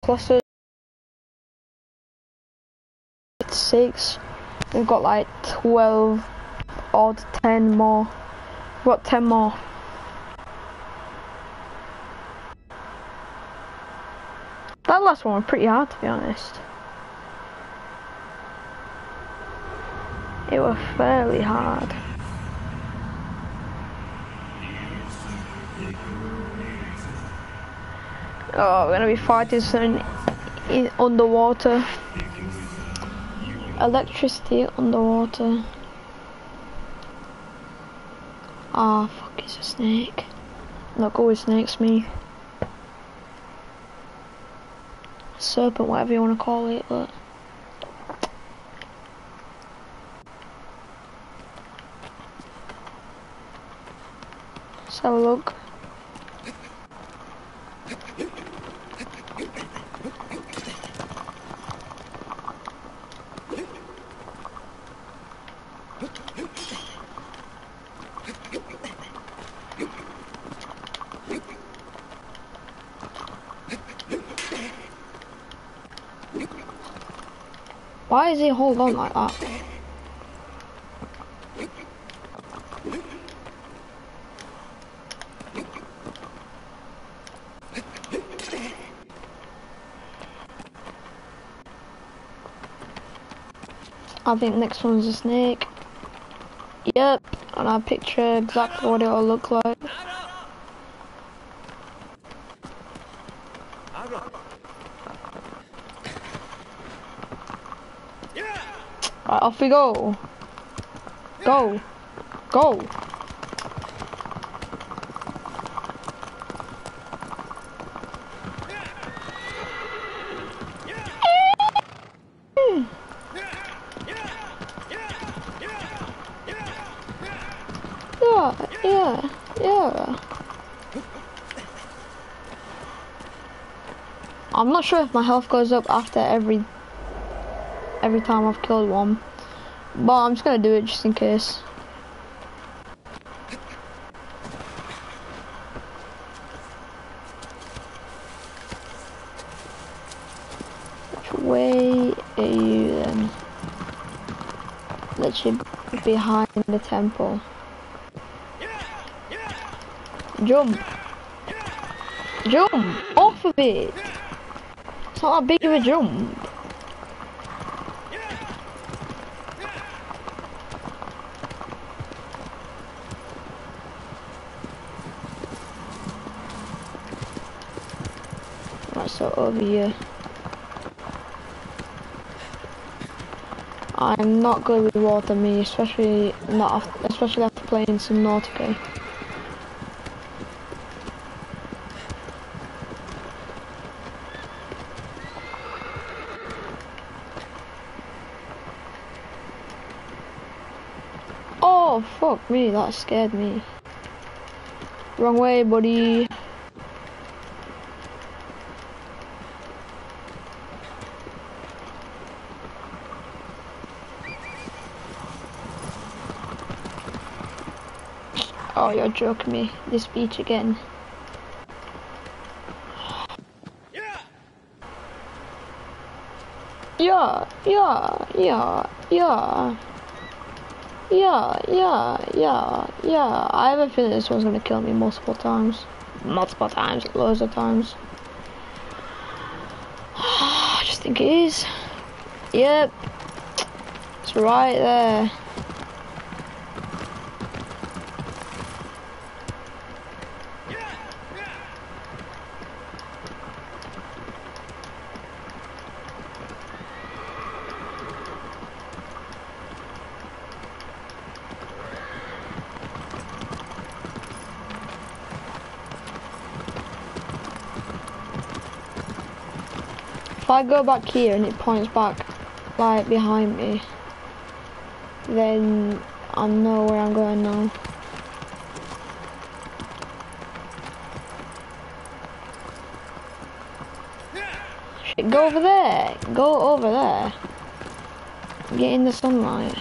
Collasus. 6. We've got like 12 or 10 more. We've got 10 more. That last one was pretty hard, to be honest. It was fairly hard. Oh, we're gonna be fighting something underwater. Electricity underwater. Ah, fuck, it's a snake. Not good with snakes, me. Serpent, whatever you want to call it, but... Let's have a look. Why does he hold on like that? I think next one's a snake. Yep, and I picture exactly what it'll look like. Right, off we go. Go. Go. Yeah. I'm not sure if my health goes up after every time I've killed one, but I'm just gonna do it just in case. Which way are you then? Literally behind the temple. Jump! Jump! Off of it! It's not that big of a jump. Right, so over here. I'm not good with water, me, especially after playing some Nautica. Oh, fuck me, that scared me. Wrong way, buddy. Oh, you're joking me. This beach again. Yeah. I have a feeling this one's gonna kill me multiple times. Loads of times. I just think it is. Yep. It's right there. If I go back here and it points back like behind me, then I know where I'm going now. Shit, go over there. Go over there. Get in the sunlight.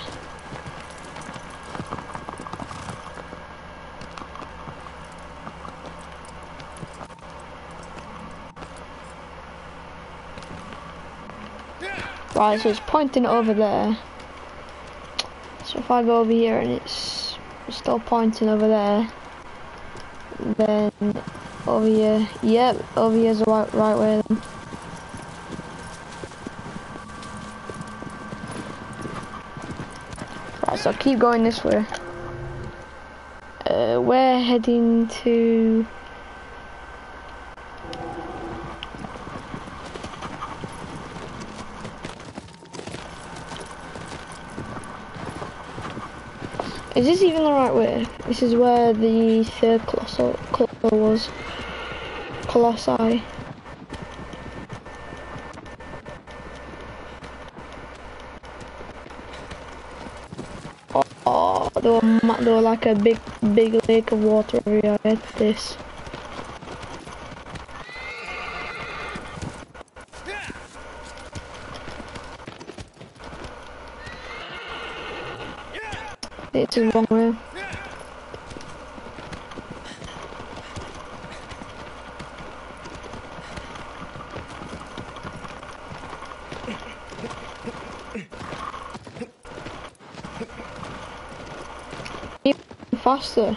Right, so it's pointing over there. So if I go over here and it's still pointing over there, then over here, yep, over here's the right way then. Right, so keep going this way. We're heading to... Is this even the right way? This is where the third colossal was. Colossi. Oh, there were like a big lake of water over here. I had this. It's the wrong way. Even faster.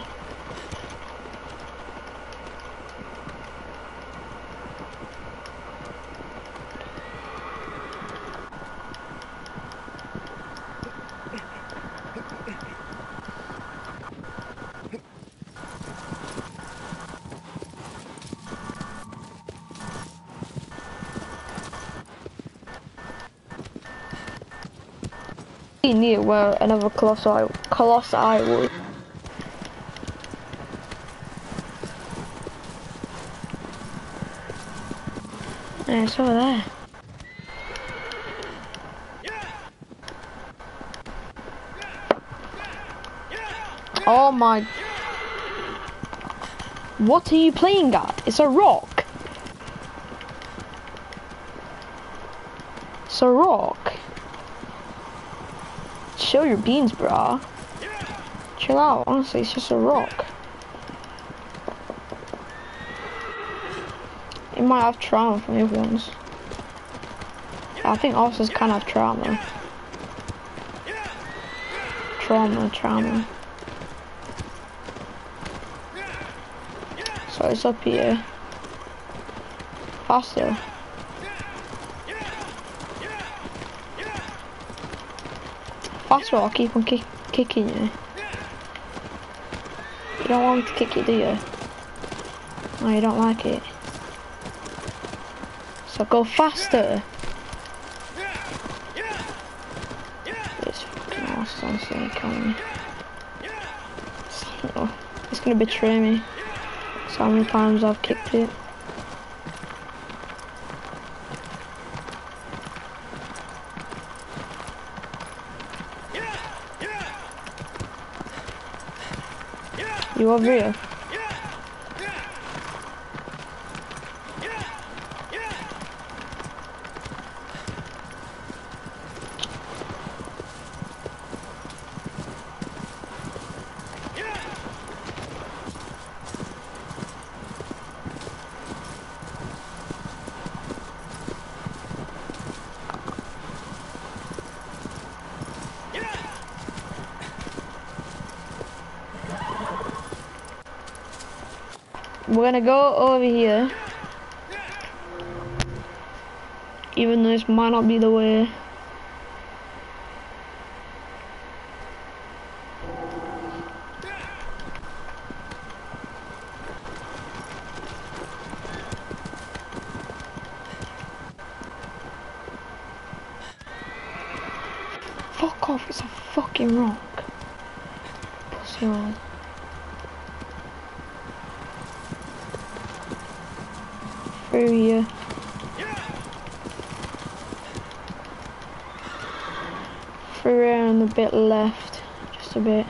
Near where another colossi was. Yeah, it's over there. Oh my! What are you playing at? It's a rock. It's a rock. Show your beans, brah. Chill out, honestly, it's just a rock. It might have trauma from the other ones. I think horses can have trauma. Trauma. So it's up here. Faster. Faster, I'll keep on kicking you. You don't want me to kick you, do you? No, you don't like it. So go faster. This fucking horse on snake on me. Oh, it's gonna betray me. So how many times I've kicked it. You over here? We're gonna go over here, even though this might not be the way. Fuck off, it's a fucking rock. Pussy hole. Through here. Through here and a bit left. Just a bit.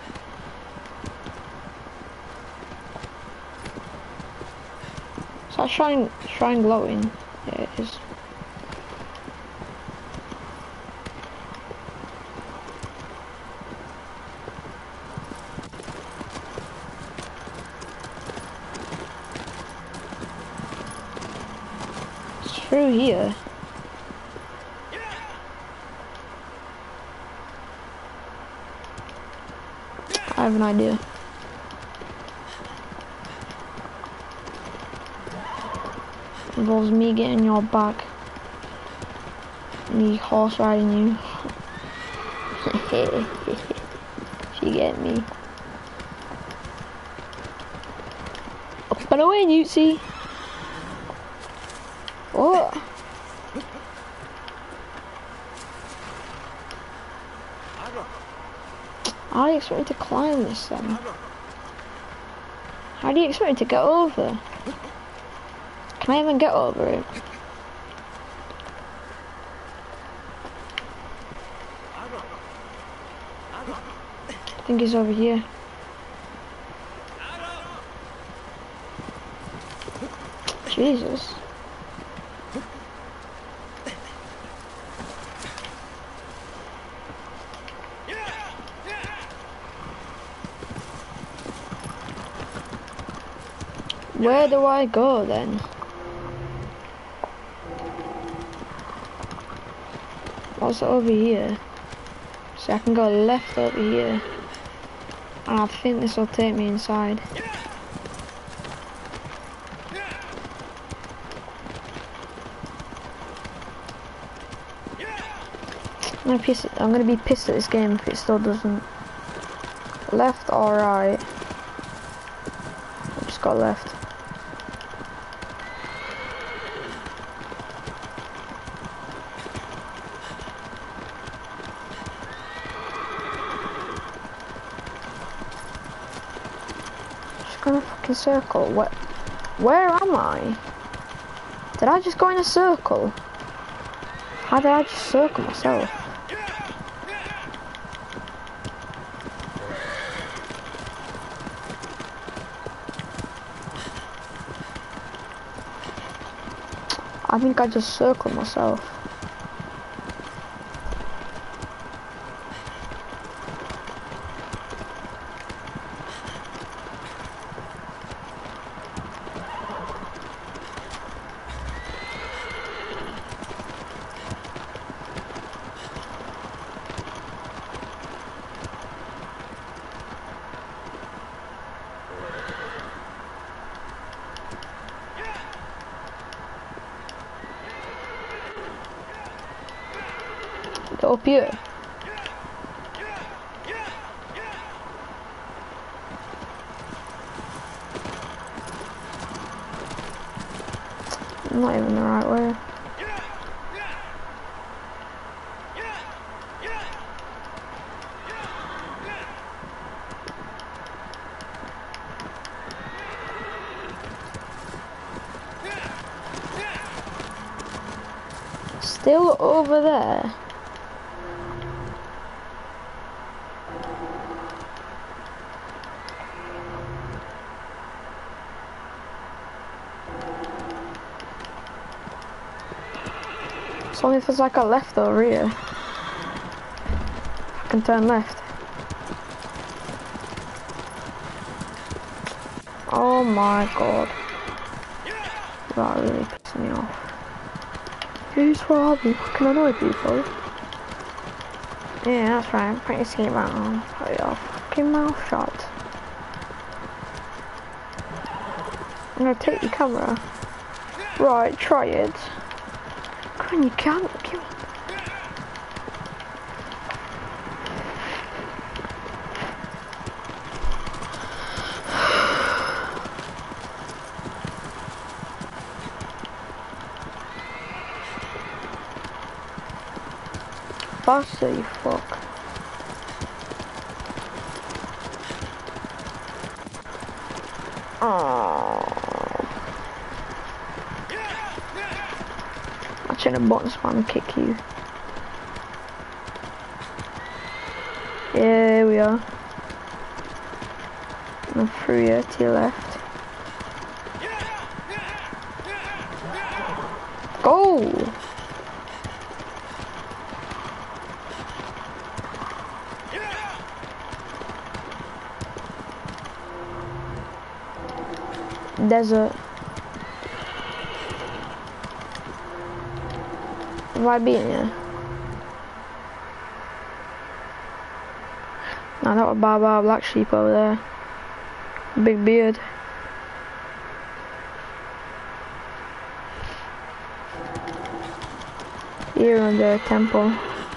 Is that shrine glowing? Yeah, it is. Through here. have an idea. Involves me getting your back. Me horse riding you. If you get me. Up and away, Newtsy. What? How do you expect me to climb this then? How do you expect me to get over? Can I even get over it? I think he's over here. Jesus. Where do I go then? What's over here? So I can go left over here. And I think this will take me inside. I'm gonna be pissed at this game if it still doesn't. Left or right? I just got left. Just gonna fucking circle. Where am I? Did I just go in a circle? How did I just circle myself? I think I just circled myself. Up here. Not even the right way. Still over there. It's only if there's like a left over here. I can turn left. Oh my god. That really pissed me off. Here's what I'll be fucking annoy people. Yeah, that's right. Pretty skate around. Put your fucking mouth shut. I'm gonna take your camera. Right, try it. Come on, you can't. Come on. Faster, you fuck. Oh. Watching a button spawn kick you. Yeah, here we are. I'm through here to your left. Go! Desert. Am I beating you? Ah, that was Baba black sheep over there. Big beard. Here on the temple.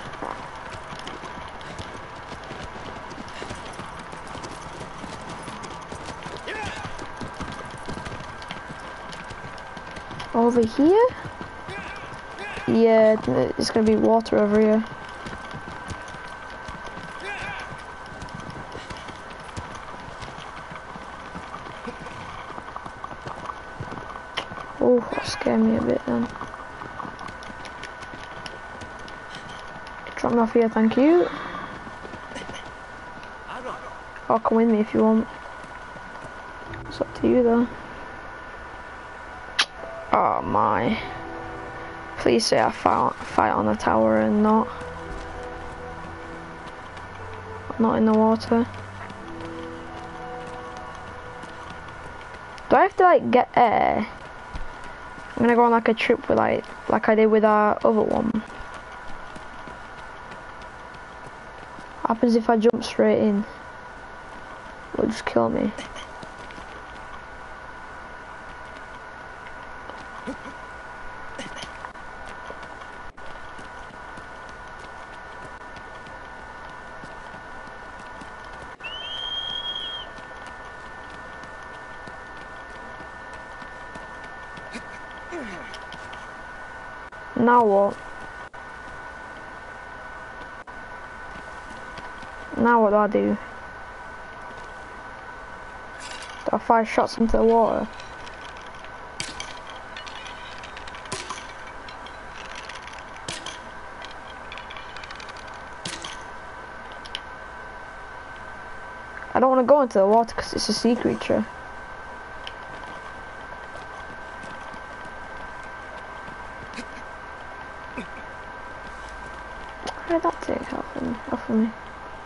Over here? Yeah, it's gonna be water over here. Oh, that scared me a bit then. Drop me off here, thank you. Or come with me if you want. It's up to you though. Oh my. Please say I fight on the tower and not in the water. Do I have to like get air? I'm gonna go on like a trip with like I did with our other one. What happens if I jump straight in? It'll just kill me. Now what? Now what do I do? Do I fire shots into the water? I don't want to go into the water because it's a sea creature. How did that take off of me?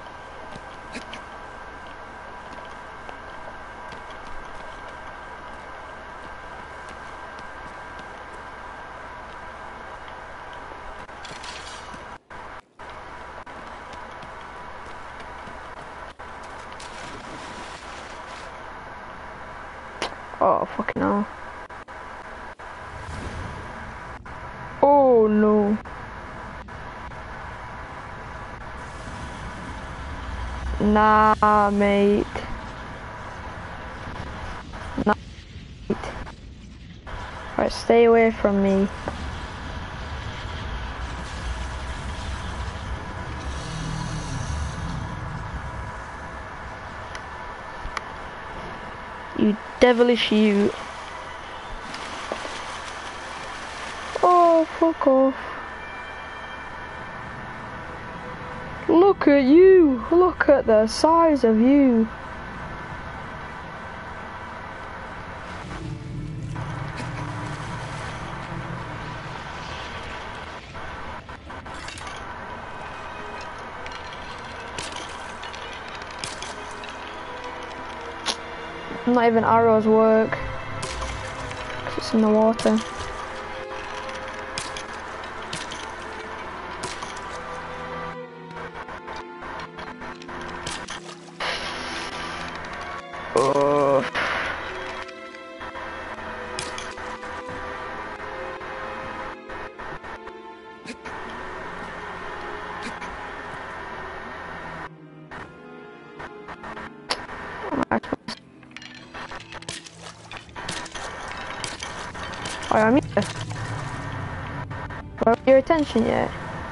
Oh, fucking hell. Oh, no. Nah, mate. Nah, mate. Right, stay away from me. You devilish you. Oh, fuck off. Look at you. Look at the size of you. Not even arrows work. 'Cause it's in the water. Oh. Oh, I'm here. Do I have your attention yet?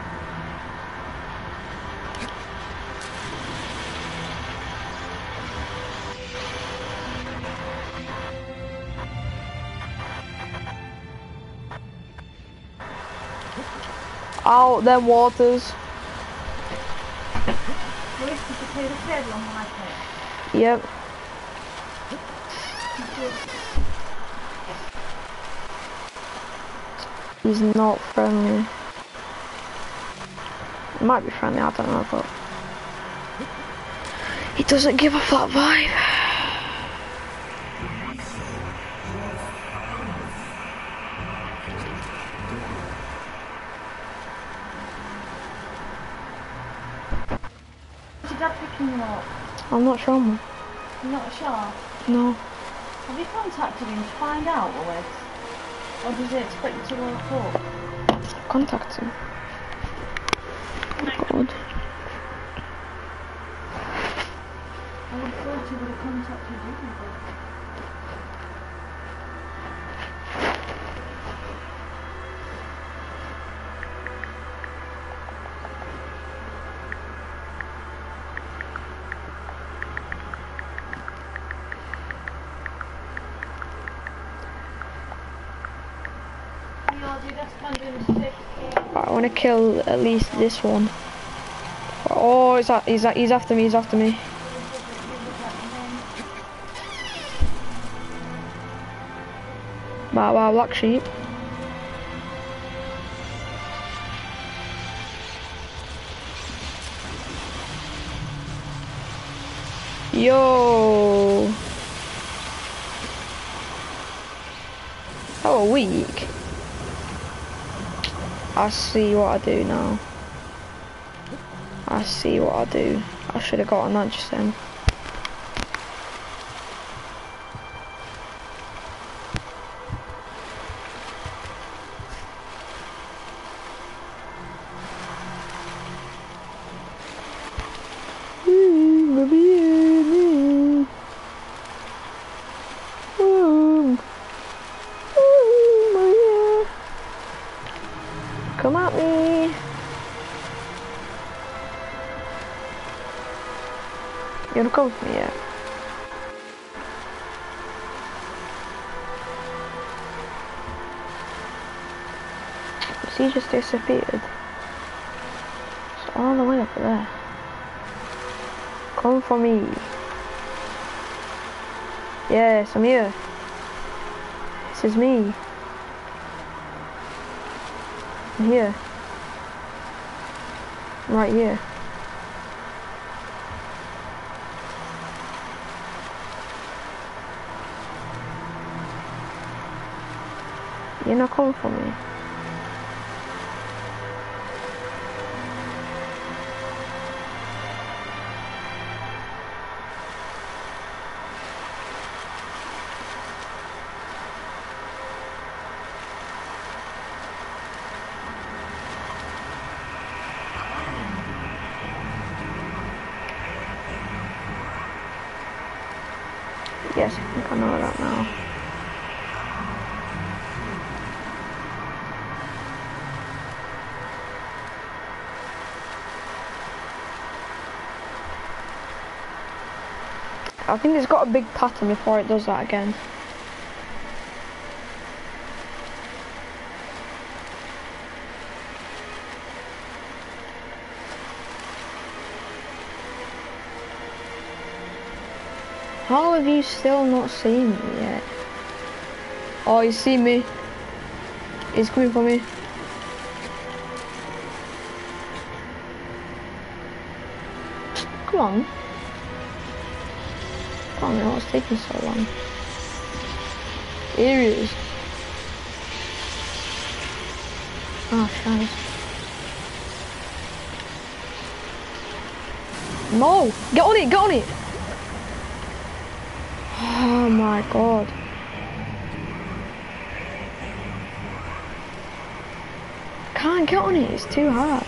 Out them waters. Yep. He's not friendly. He might be friendly, I don't know, but he doesn't give off that vibe. Dad picking you up? I'm not sure, man. You're not sure? No. Have you contacted him to find out, Louis? Or does he expect you to walk up? Contact him. God. I would have thought he would have contacted you, but... I want to kill at least this one. Oh, he's after me, he's after me. Wow, black sheep. Yo. Oh, weak. I see what I do now. I see what I do. I should have gotten that just then. Come at me. You wanna come for me yet? He just disappeared. It's all the way up there. Come for me. Yes, I'm here. This is me. I'm here. I'm right here. You're not coming for me. Yes, I think I know that now. I think it's got a big pattern before it does that again. How have you still not seen me yet? Oh, he's seen me. He's coming for me. Come on. Come on, man, what's taking so long? Here he is. Oh, shit. No! Get on it, get on it! Oh my god. Can't get on it, it's too hard.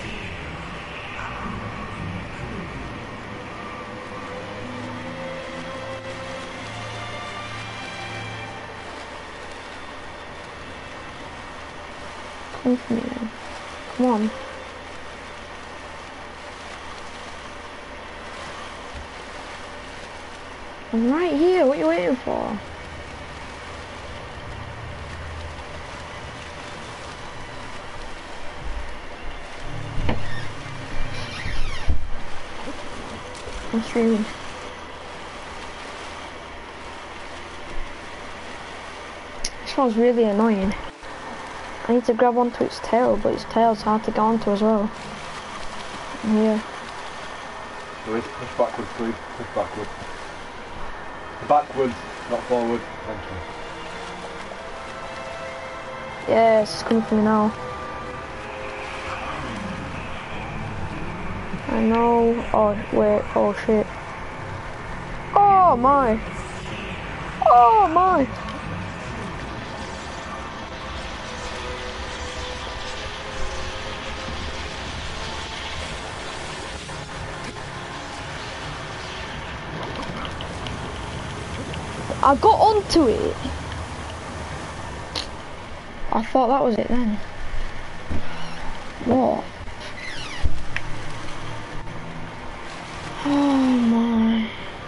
Come for me then. Come on. I'm right here, what are you waiting for? I'm streaming. This one's really annoying. I need to grab onto its tail, but its tail's hard to get onto as well. I'm here. Louis, push backwards please, push backwards. Backwards, not forward, thank you. Yes, it's coming for me now. I know. Oh, wait. Oh, shit. Oh, my. Oh, my. I got onto it. I thought that was it then. What? Oh my.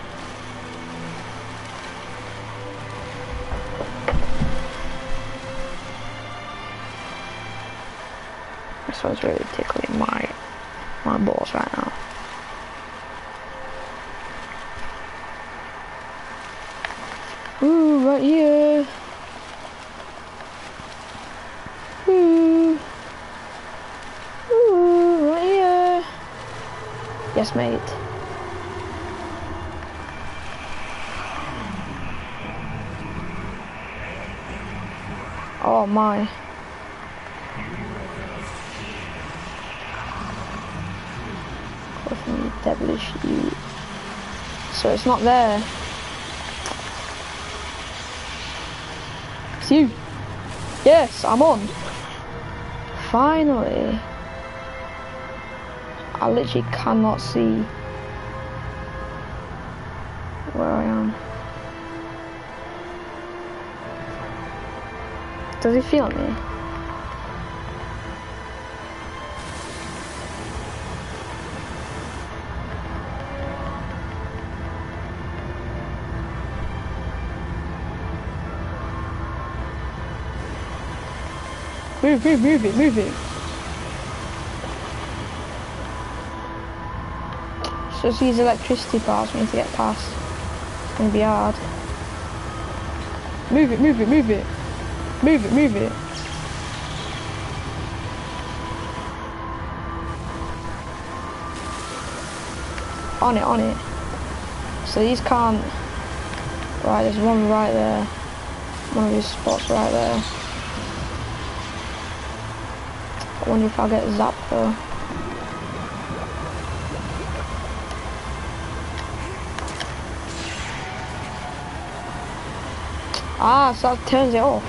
This one's really tickling my balls right now. Ooh, right here. Ooh. Ooh, right here. Yes, mate. Oh my. Coffee, devilish you. So it's not there. It's you. Yes, I'm on. Finally. I literally cannot see where I am. Does he feel me? Move it. So these electricity bars we need to get past. It's gonna be hard. Move it. On it. So these can't. Right, there's one right there. One of these spots right there. I wonder if I'll get zapped though. Ah, so that turns it off.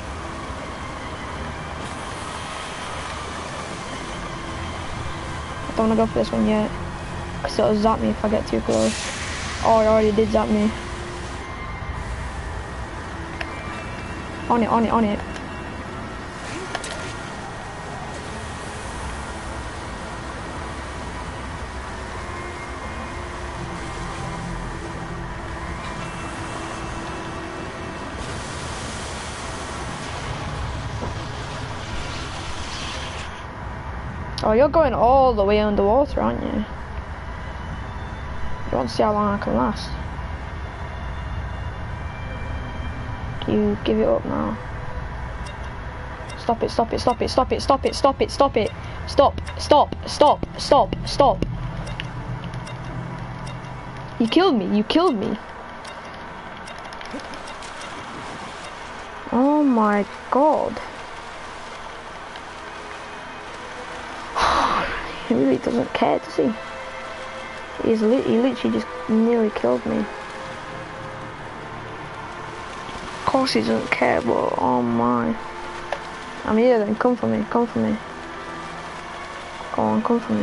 I don't want to go for this one yet, because it'll zap me if I get too close. Oh, it already did zap me. On it. Oh, you're going all the way underwater, aren't you? You want to see how long I can last? You give it up now. Stop it. Stop. You killed me. Oh my god. He really doesn't care, does he? He literally just nearly killed me. Of course he doesn't care, but oh my. I'm here then, come for me. Go on, come for me.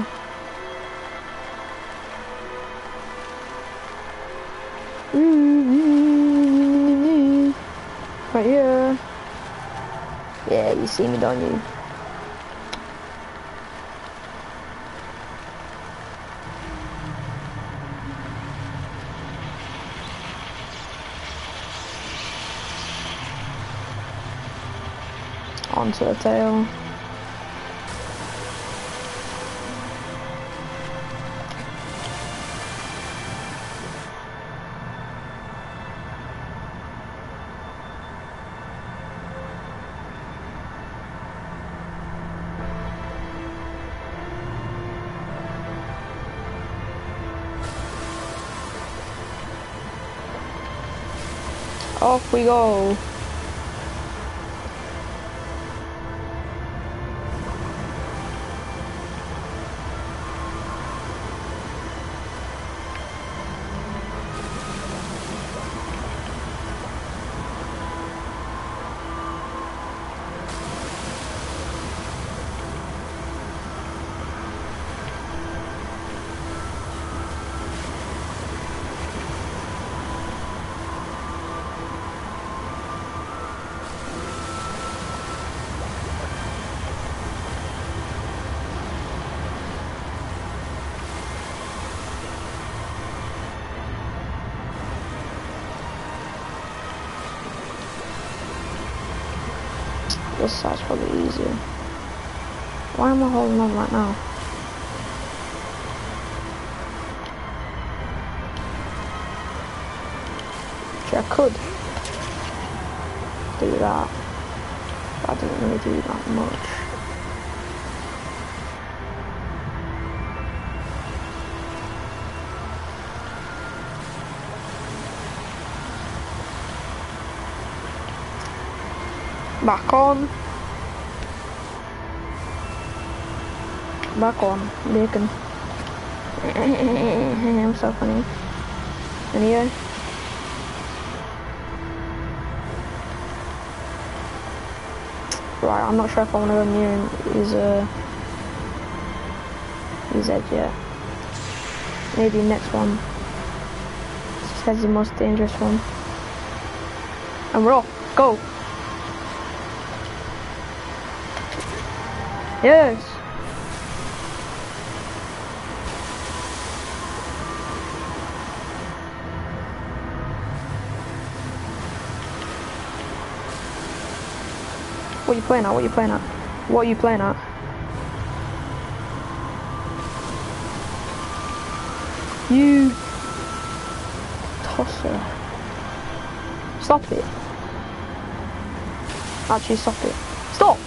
Right here. Yeah, you see me, don't you? Onto the tail. Off we go. this side's probably easier. Why am I holding on right now? Actually, I could do that. But I didn't really do that much. Back on. Back on. Bacon. I'm so funny. Anyway. Right, I'm not sure if I want to go near his edge yet. Maybe next one. This guy's the most dangerous one. And we're off. Go! Yes! What are you playing at? What are you playing at? What are you playing at? You tosser. Stop it. Actually, stop it. Stop!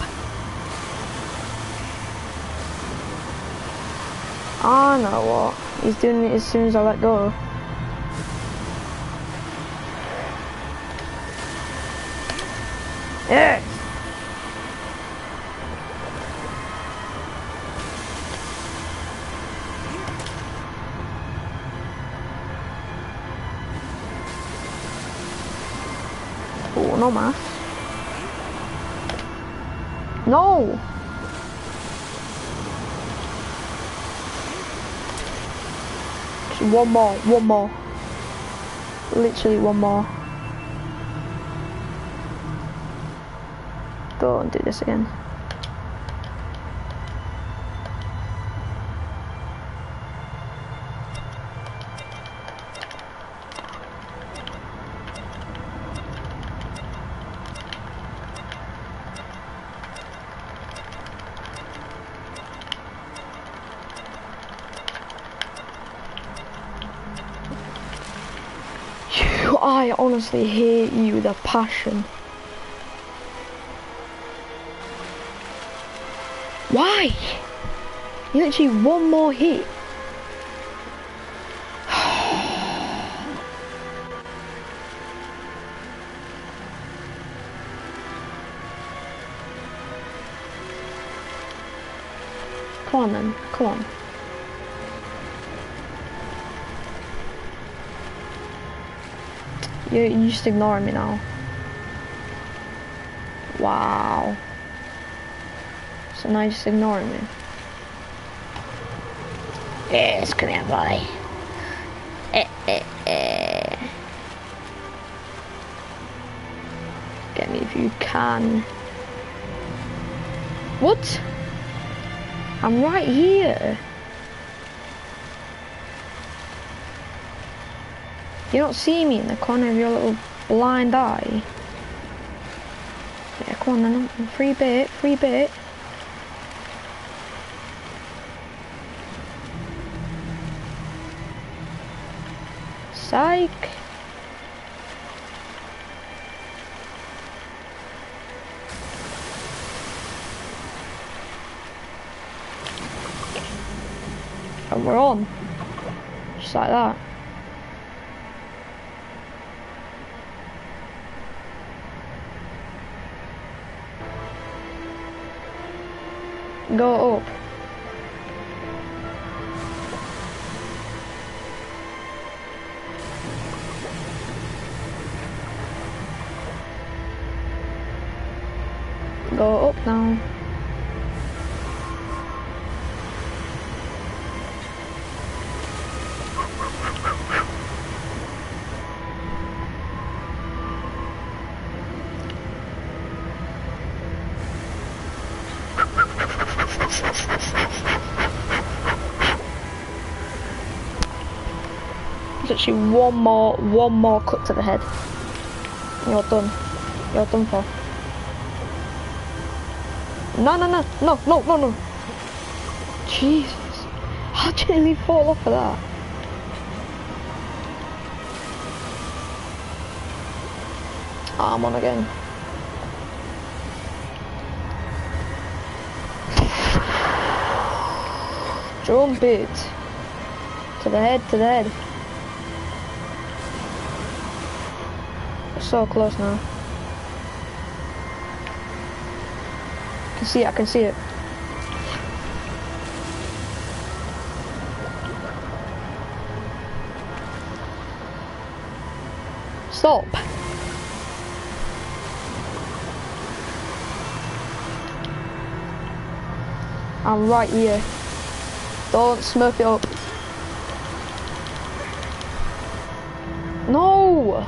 I know what. He's doing it as soon as I let go. Yes! Oh, no math. No! Just one more. Literally one more. Don't do this again. I honestly hate you with a passion. Why? You literally one more hit. Come on then, come on. You're just ignoring me now. Wow. So now you're just ignoring me. Yes, come here, boy. Get me if you can. What? I'm right here. You don't see me in the corner of your little blind eye. Yeah, come on then. Free bit, free bit. Psych. And we're on. Just like that. Go up. Go up now. Literally one more cut to the head. You're done. You're done for. No, no, no, no, no, no, no. Jesus. How did he fall off of that? Oh, I'm on again. Jump it. To the head, to the head. We're so close now. I can see it, I can see it. Stop. I'm right here. Don't smurf it up. No!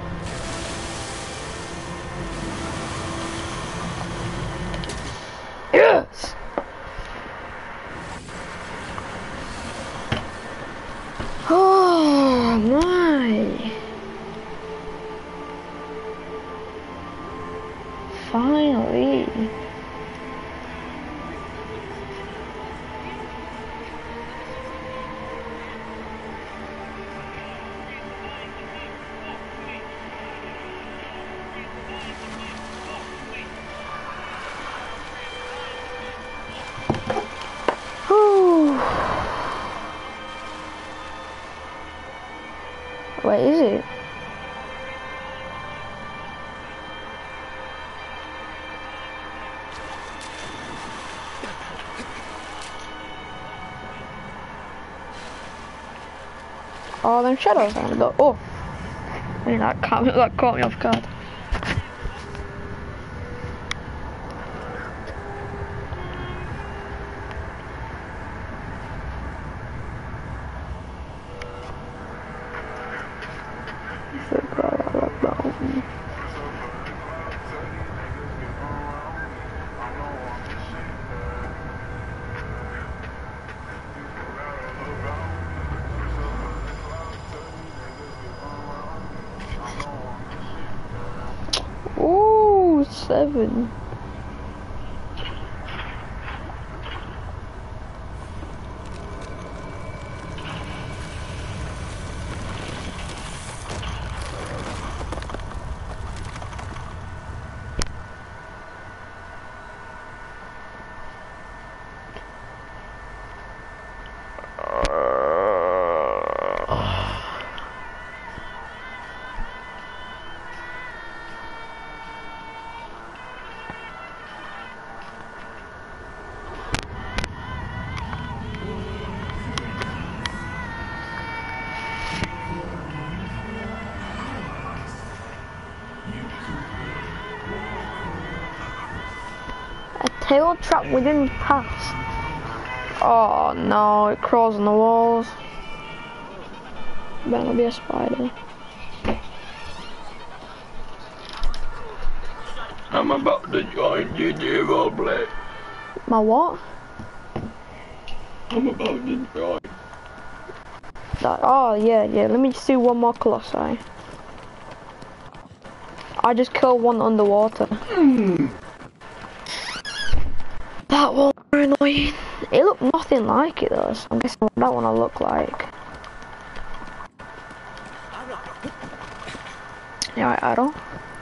Yes! Oh my! Finally! Where is it? Oh, them shadows on the oh. I mean, that caught me off guard. Ooh, 7. Tail trap within pass. Oh no, it crawls on the walls. Better be a spider. I'm about to join you, dear old black. My what? I'm about to join. That, oh yeah, yeah. Let me just do one more Colossi. I just killed one underwater. That was annoying. It looked nothing like it though, so I'm guessing what that one will look like. Yeah, right, Idle.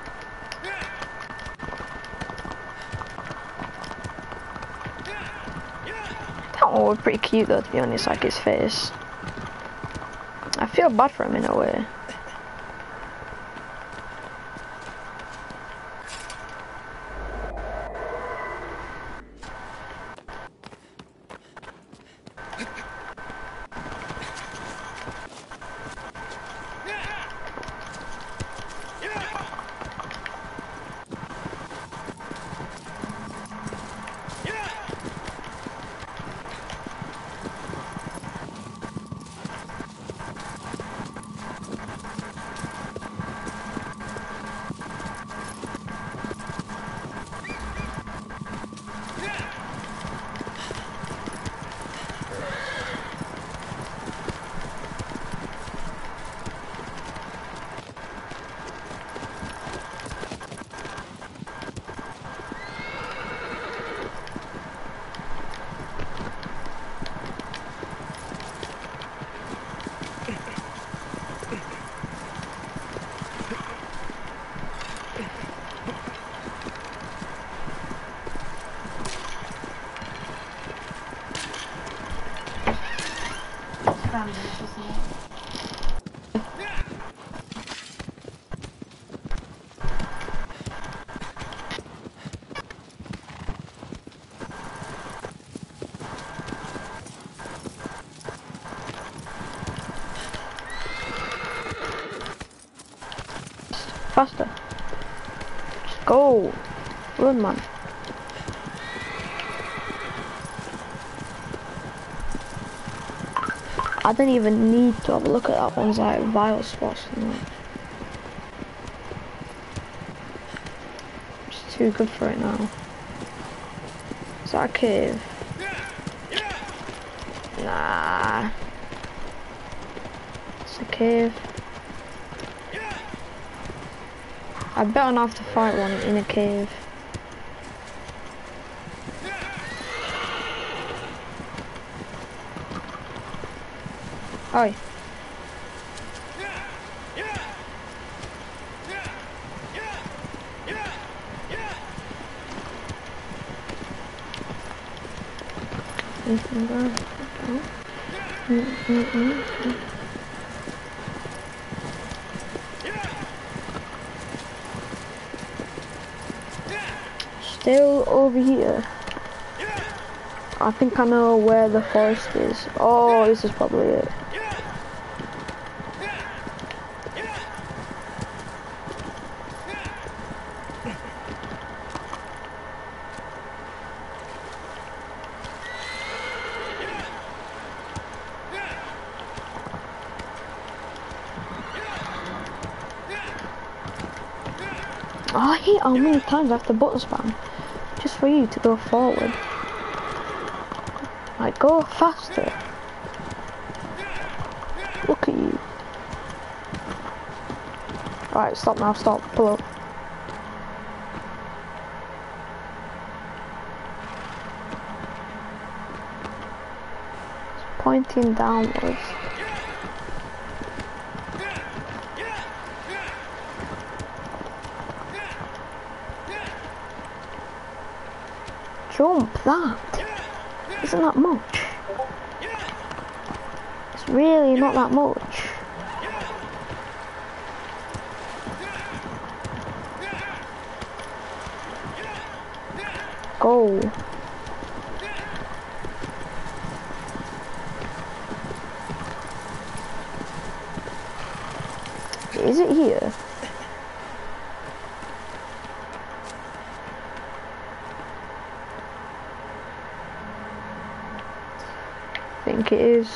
That one was pretty cute though, to be honest, like his face. I feel bad for him in a way. bandage, isn't it? Faster. Just go. Run, man. I don't even need to have a look at that one's like vital spots and that. It's too good for it now. Is that a cave? Nah. It's a cave. I bet I'll have to fight one in a cave. Oi. Still over here. I think I know where the forest is. Oh, this is probably it. Oh, I hate how many times I have to button spam just for you to go forward. Like, go faster. Look at you. Right, stop now, stop, pull up. It's pointing downwards. Jump that. Isn't that much? It's really not that much. Go. Is it here? I think it is.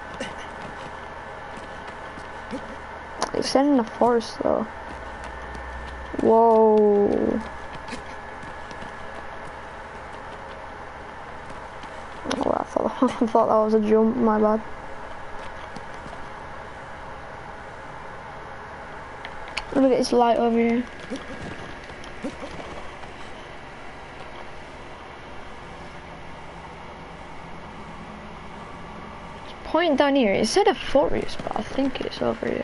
It's in the forest though. Whoa. Oh, I thought that was a jump, my bad. Look at this light over here. Point down here. It said a forest, but I think it's over here.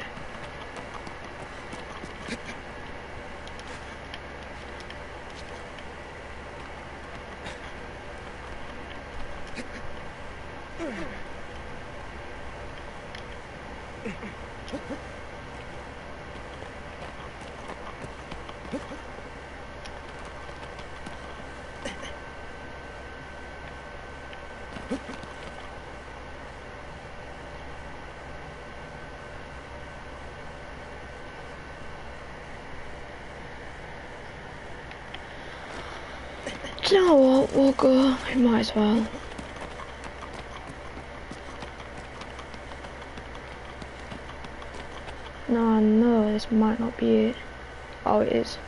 Do you know what? We'll go. We might as well. No, I know this might not be it. Oh, it is.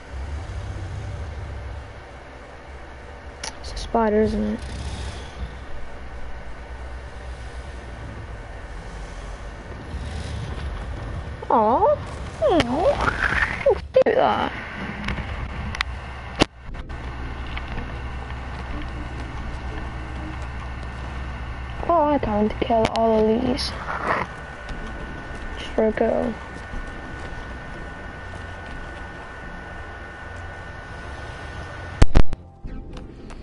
It's a spider, isn't it? Oh, how cute that. Oh, I time to kill all of these. Just for a go.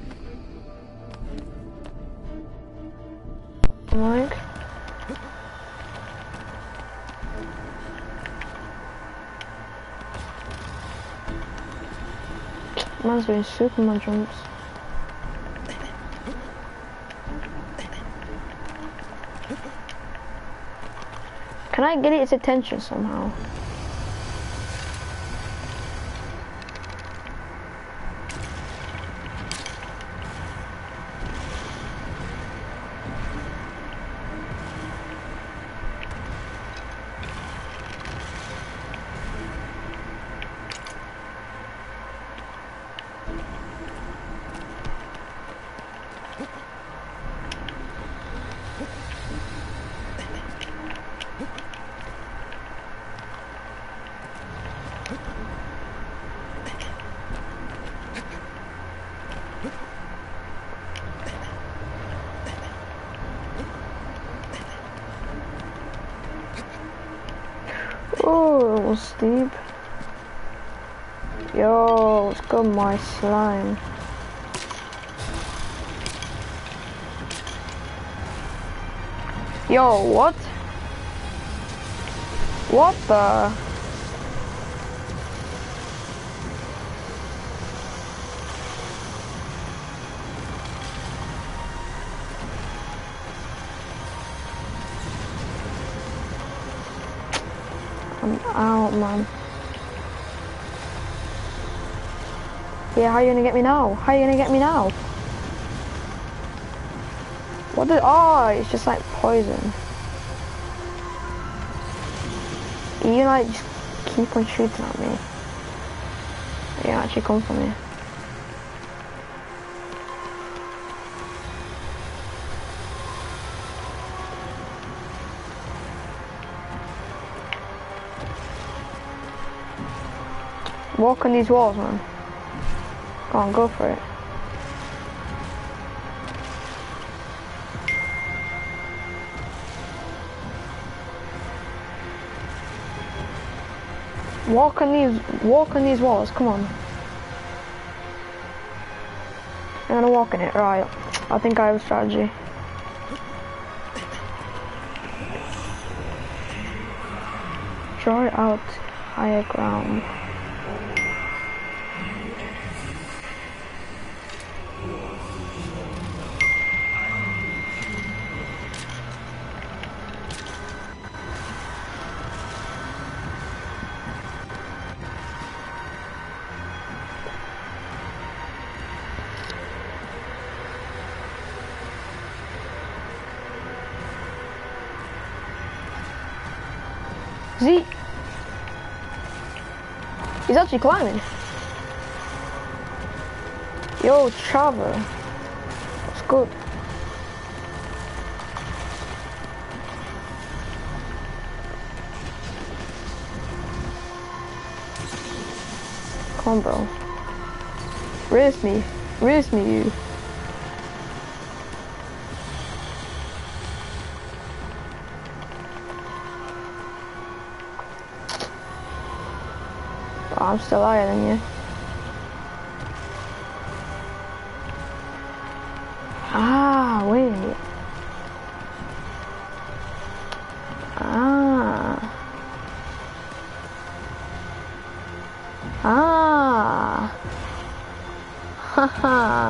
Like. man's doing Superman jumps. Can I get its attention somehow? Oh, it was steep. Yo, let's go my slime. Yo, what? What the? I'm out, man. Yeah, how are you gonna get me now? How are you gonna get me now? What the? Oh, it's just like poison. You like just keep on shooting at me. You actually come for me. Walk on these walls, man. Go on, go for it. Walk on these walls, come on. I'm gonna walk in it, right. I think I have a strategy. Draw it out higher ground. See? He's actually climbing. Yo, Trevor. It's good. Come on, bro. Race me. Race me, you. I'm still higher than you. Ah, wait. Ah. Ah. Haha.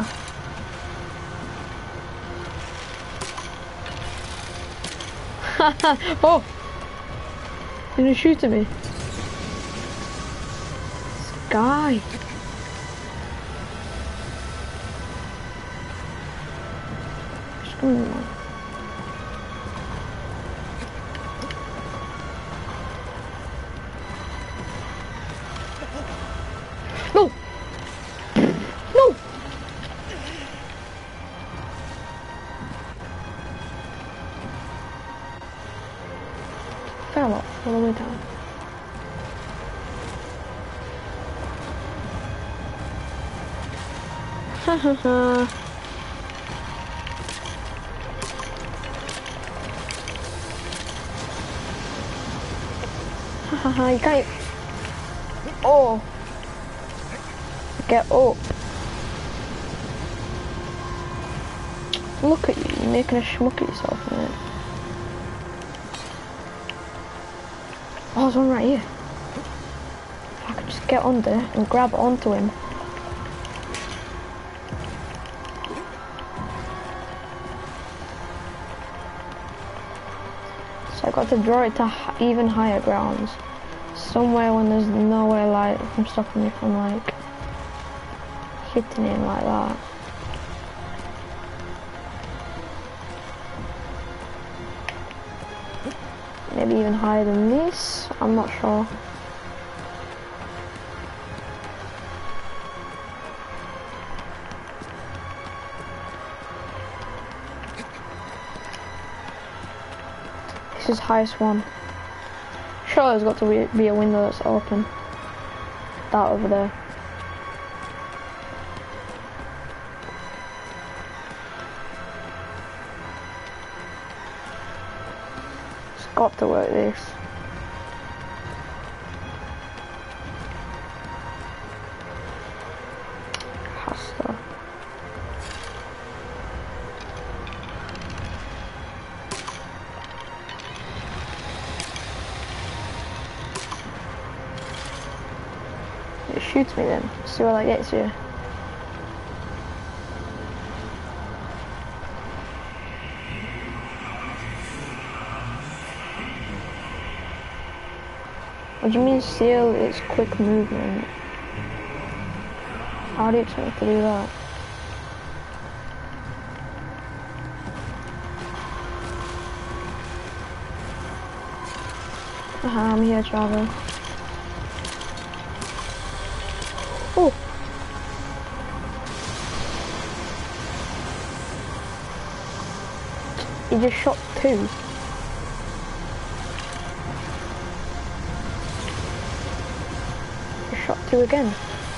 Haha. Oh! You're gonna shoot at me. Guy. No. No. Fell off all the way down. Ha ha ha. Ha ha ha, you can't. Oh. Get up. Look at you, you're making a schmuck of yourself, mate. Oh, there's one right here. If I could just get under and grab onto him. So I got to draw it to even higher grounds. Somewhere when there's nowhere like from stopping me from like hitting him like that. Maybe even higher than this, I'm not sure. This is highest one. Sure, there's got to be a window that's open. That over there. It's got to work this. Has to. It shoots me then. See where that gets you. What do you mean seal its quick movement? How do you expect to do that? I'm here, Travis. Oh! He just shot two. Just shot two again.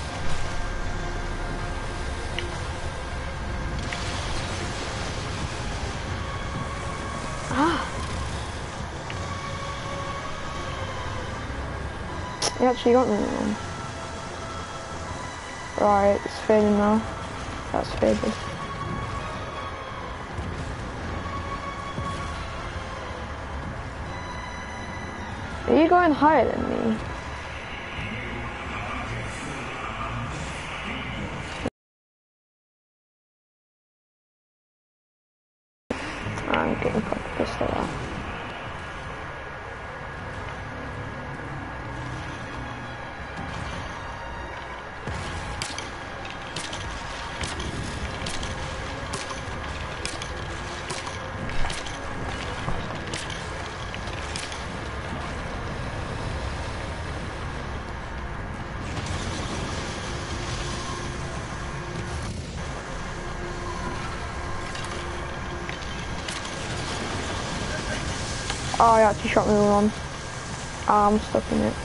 You actually got me one. Right, it's fading now. That's faded. Are you going higher than me? I'm getting proper pissed at that. Oh, he actually shot me with one. I'm stuck in it.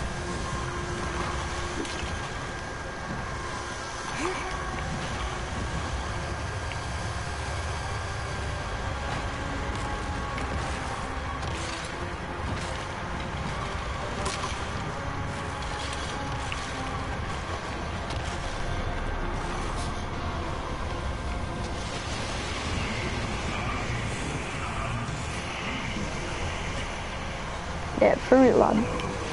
Yeah, through it, lad.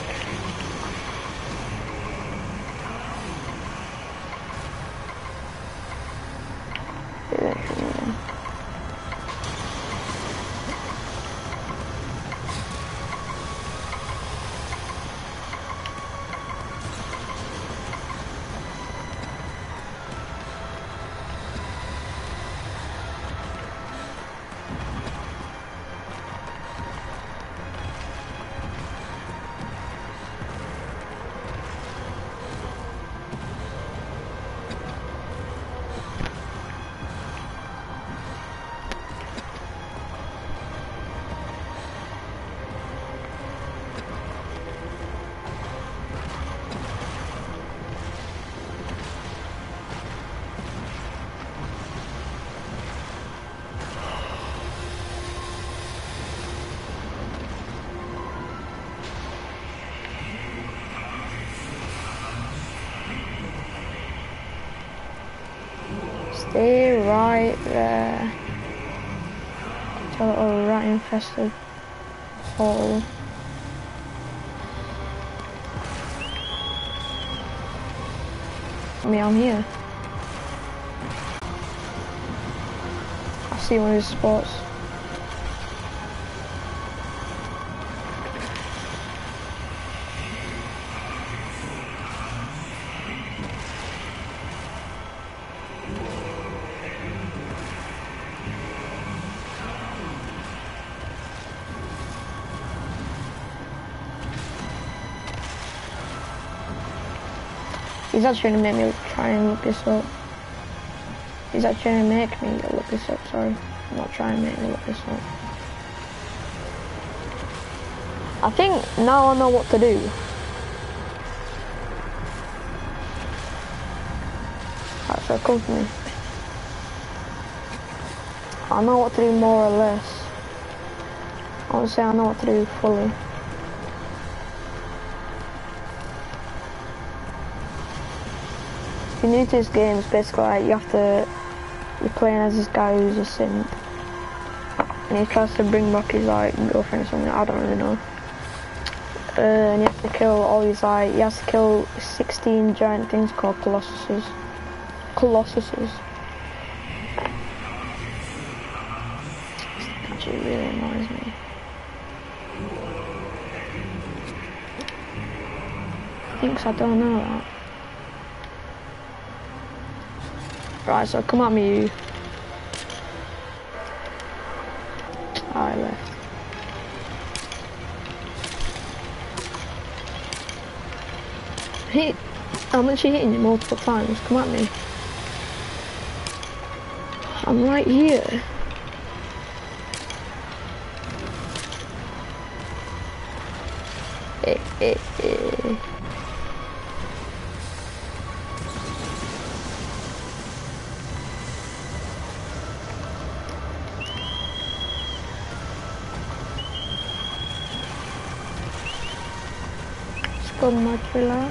Stay right there. It's a little rat infested hole. I'm here. I see one of his spots. He's actually gonna make me try and look this up. He's actually gonna make me look this up, sorry. I'm not trying to make me look this up. I think now I know what to do. Alright, so come to me. I know what to do more or less. I won't say I know what to do fully. If you're new to this game, it's basically like you're playing as this guy who's a simp. And he tries to bring back his like girlfriend or something, I don't really know. And you have to kill all these like, he has to kill 16 giant things called Colossuses. Actually really annoys me. Thinks I don't know that. Right, so come at me, you. I left. I'm literally hitting you multiple times. Come at me. I'm right here. So much relax.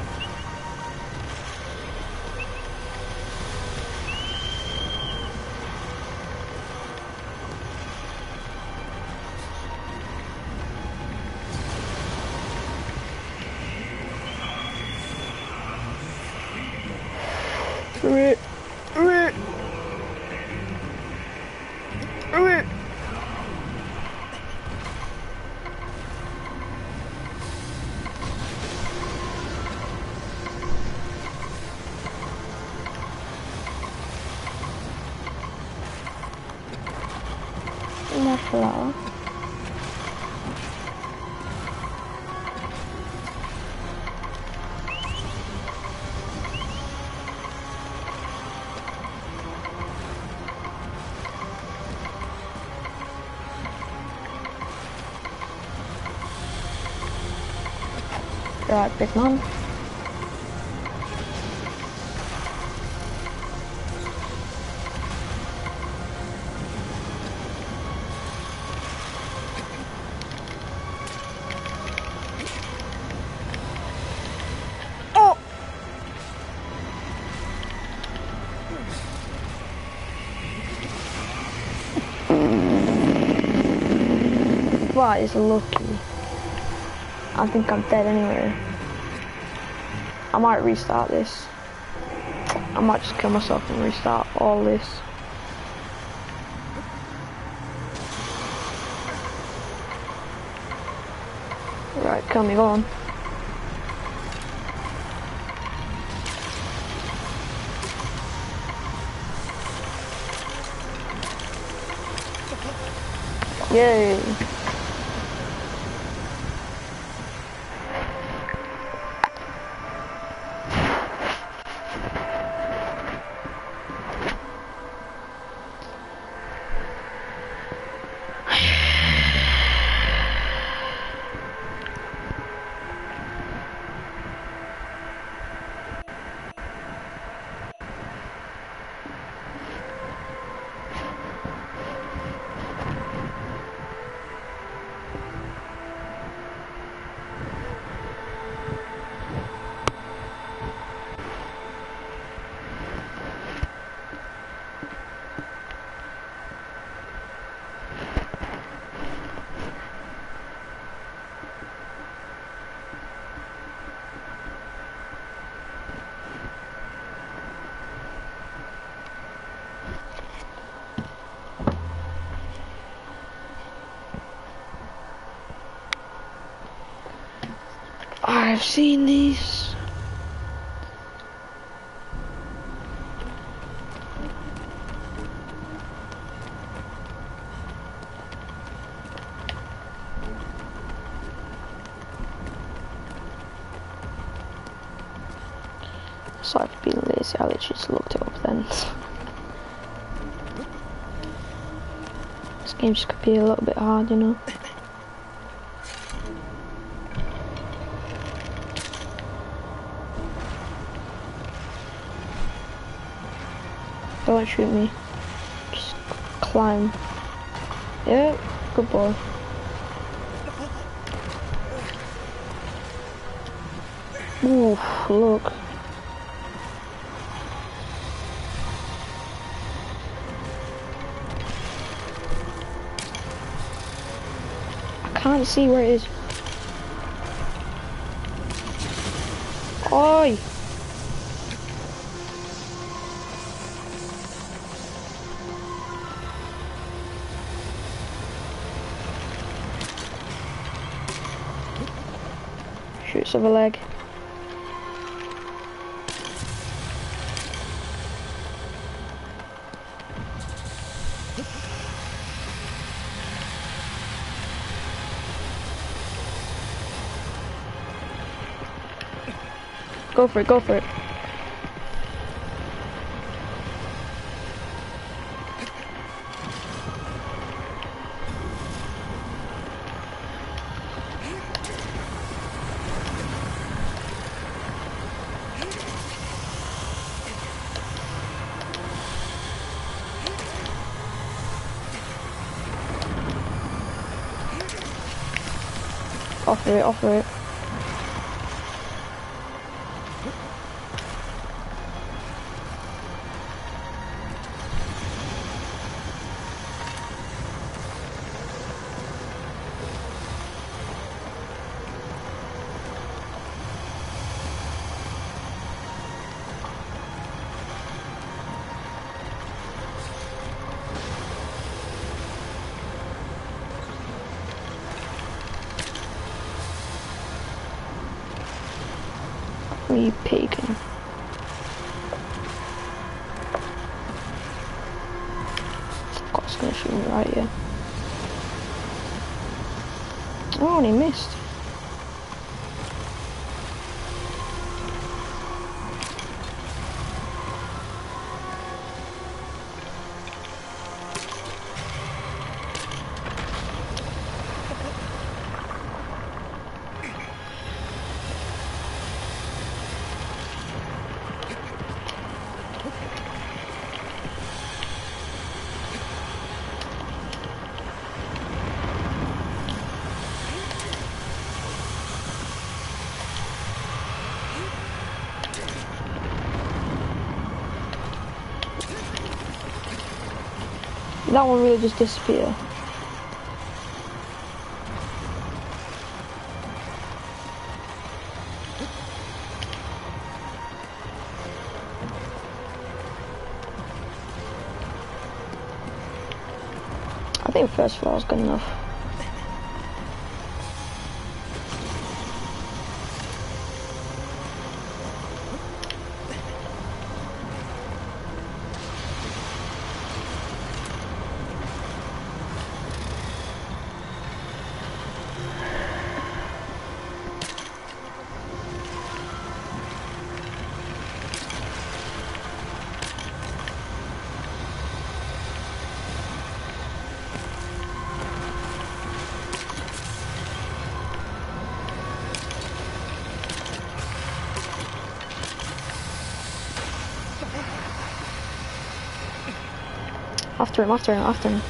Hello. Right, big man. That is lucky. I think I'm dead anyway. I might restart this. I might just kill myself and restart all this. Right, kill me, go on. Yay. I've seen these. Sorry for being lazy, I literally just looked it up then. This game just could be a little bit hard, you know. Don't shoot me. Just climb. Yeah, good boy. Ooh, look. I can't see where it is. Oi! Shoots of a leg. Go for it, go for it. Offer it, offer it. You pagan. Of course, it's gonna shoot me right here. Oh, and he missed. That one really just disappeared. I think first floor is good enough. After him, after him, after him.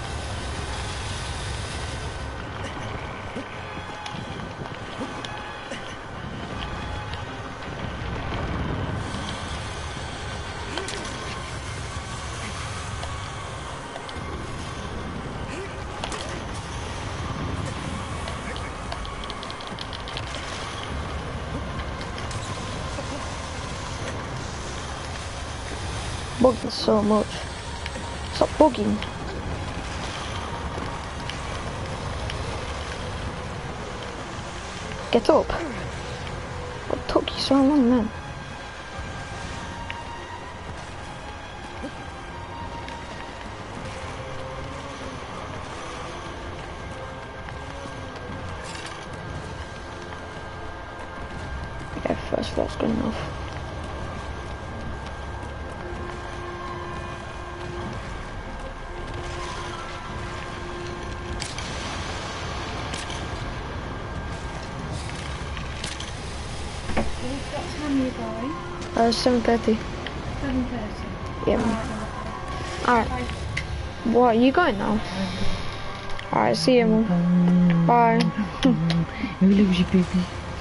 Bugging so much. Stop bugging. Get up. What took you so long then? Yeah, first floor's good enough. What time are you going? 7:30. 7:30. Yeah. Alright. Alright. What, are you going now? Alright, see you, Mum. Bye. I love you, baby.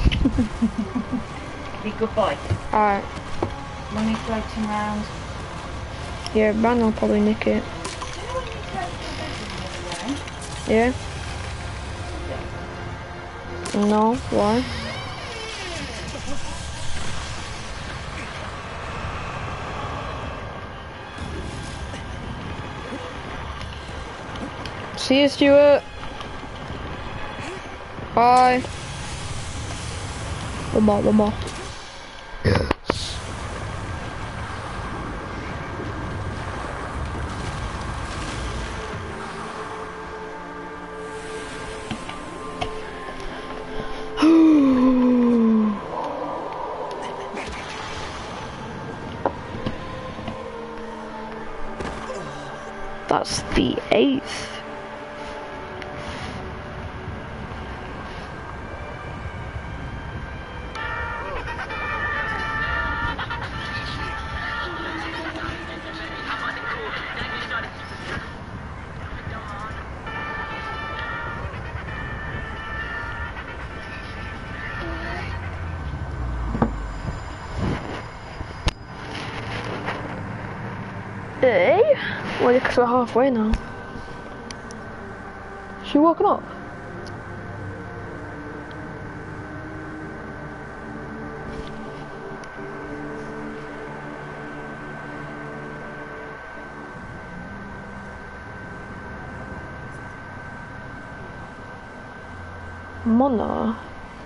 Be good boy. Alright. Money floating around. Yeah, Brandon will probably nick it. You know when you tried to go bedroom the other day? Yeah? No, why? See you, Stuart. Bye. One more. Yes. That's the 8th. Hey? Well, because we're halfway now. She woken up? Mono.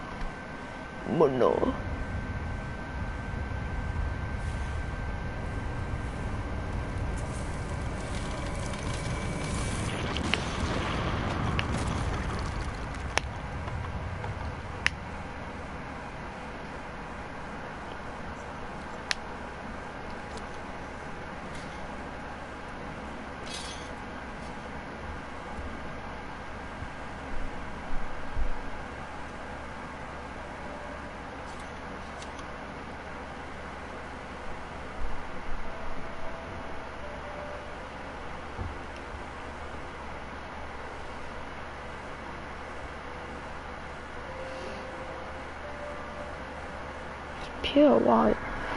Pure white.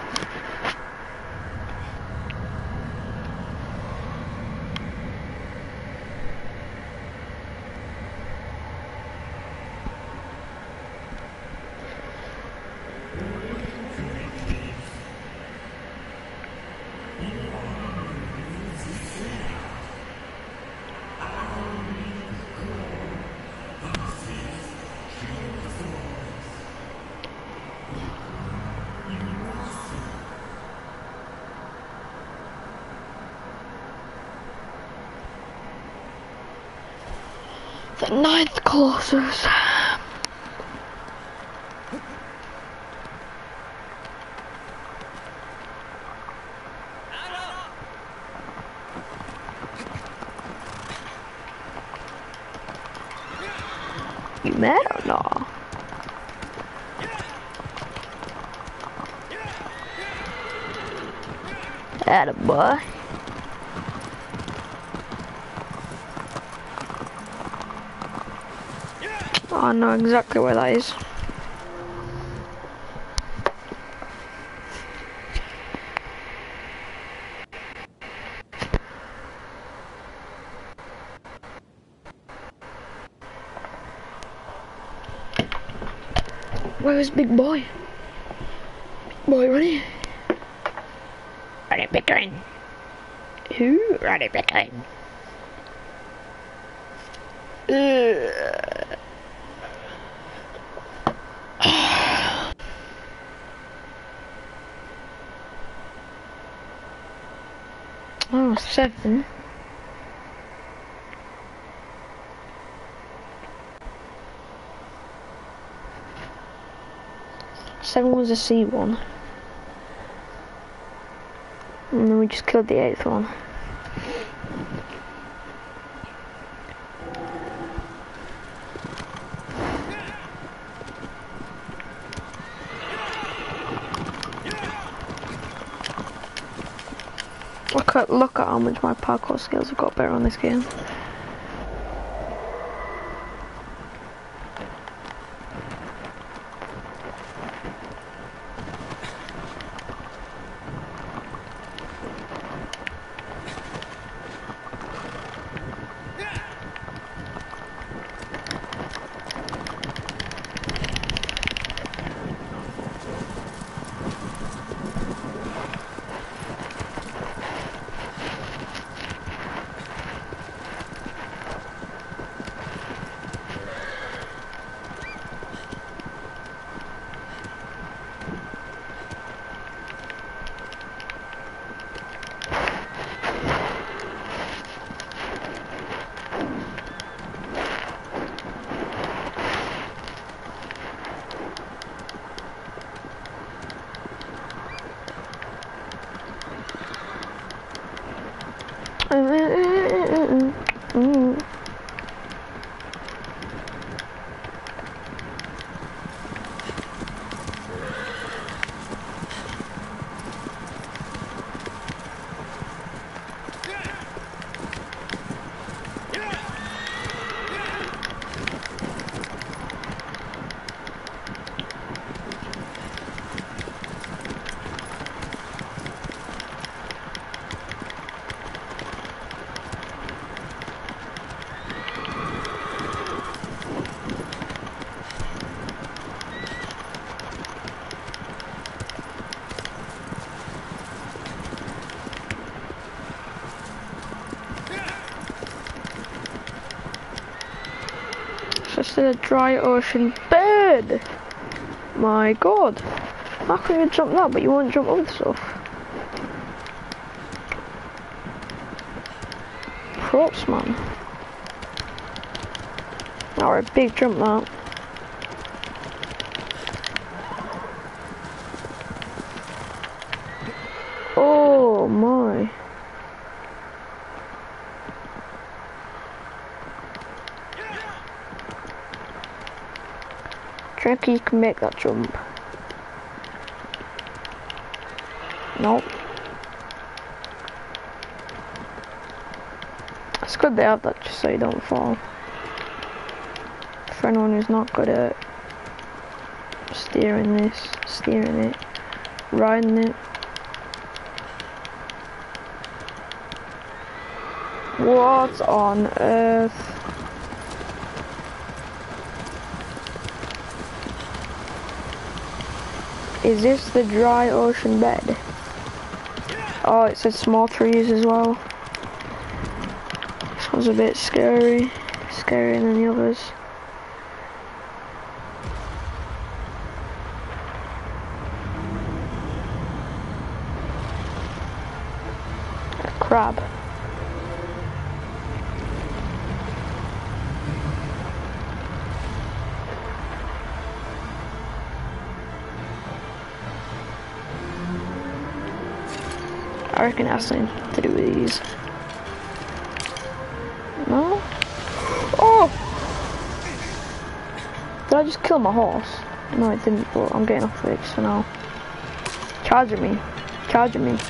The 9th Collasus. You mad or not? Attaboy. Oh, I know exactly where that is. Where is big boy? Big boy, ready? Ready, Pickering. Who? Ready, Pickering. Oh, 7. Seven was a C1. And then we just killed the 8th one. look at how much my parkour skills have got better on this game. Just a dry ocean bed. My god. How can you jump that but you won't jump other stuff? Props, man. Or a big jump that. Oh my. Do you reckon you can make that jump? Nope. It's good they have that just so you don't fall. For anyone who's not good at steering it, riding it. What on earth? Is this the dry ocean bed? Oh, it said small trees as well. This one's a bit scarier than the others. A crab. I reckon it has something to do with these. No? Oh! Did I just kill my horse? No, it didn't, but I'm getting off of it just for now. Charging me. Charging me.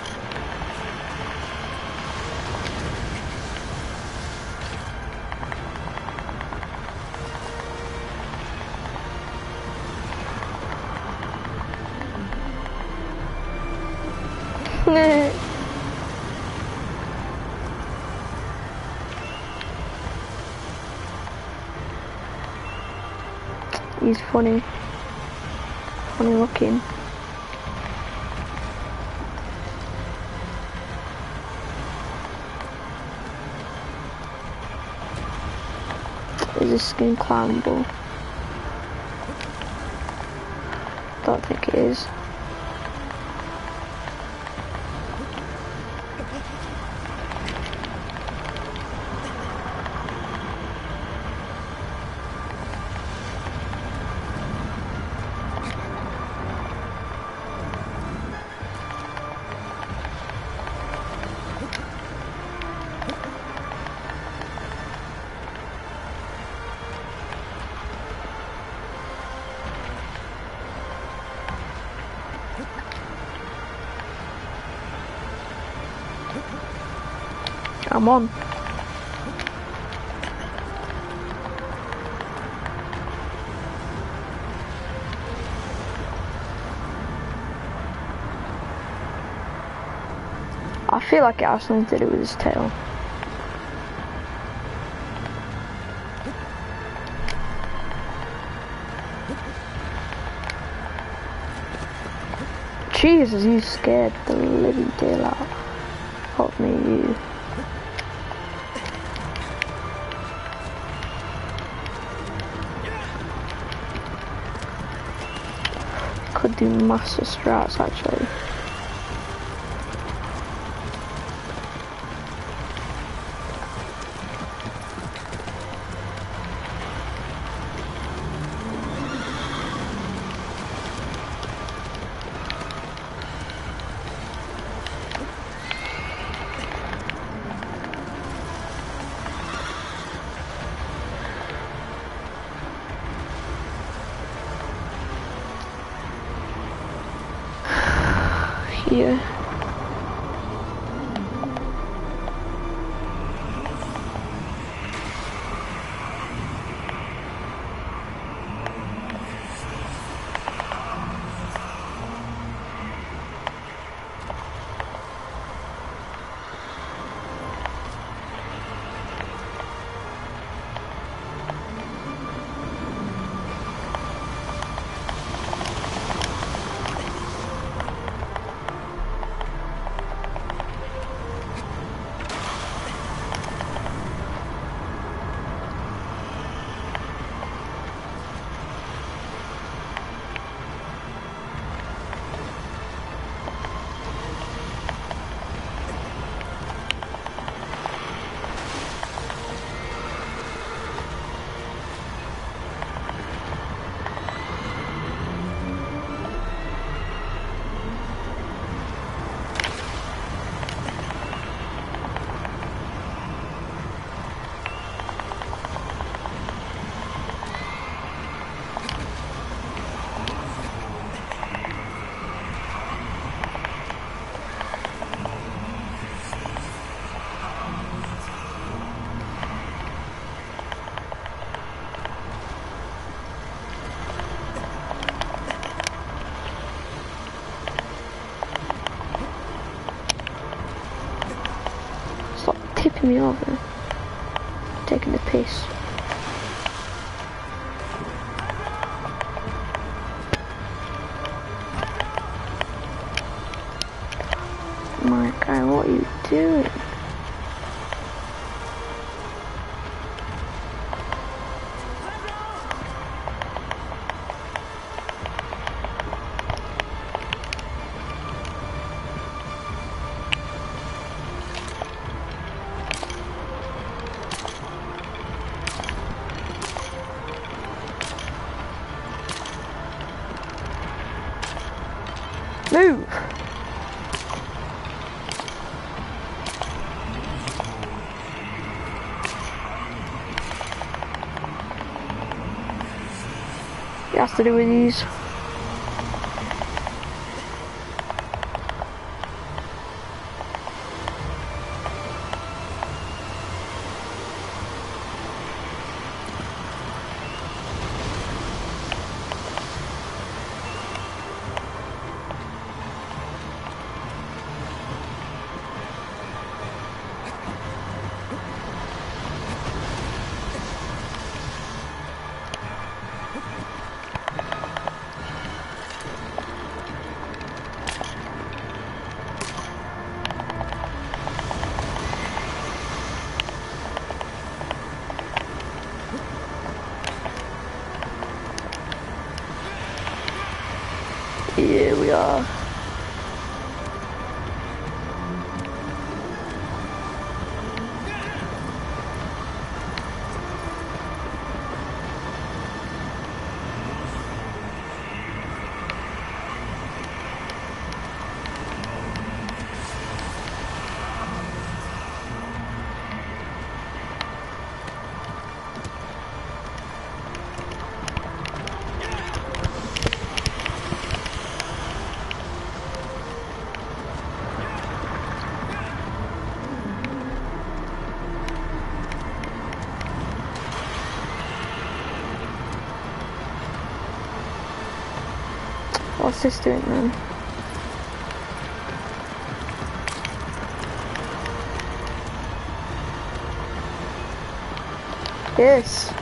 He's funny looking. Is this skin climbable? Don't think it is. I'm on. I feel like it has something to do with his tail. Jesus, you scared the living daylight of me, you. Could do massive strats actually. Here. Stop tipping me over. Taking the piss. My guy, what are you doing? Move! It has to do with these. Here we are. What's this doing then? Yes.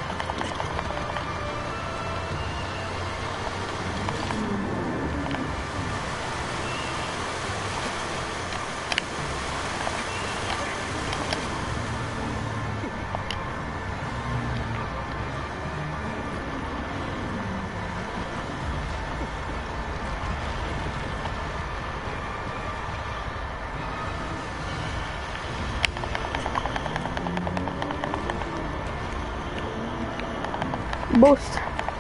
Boost.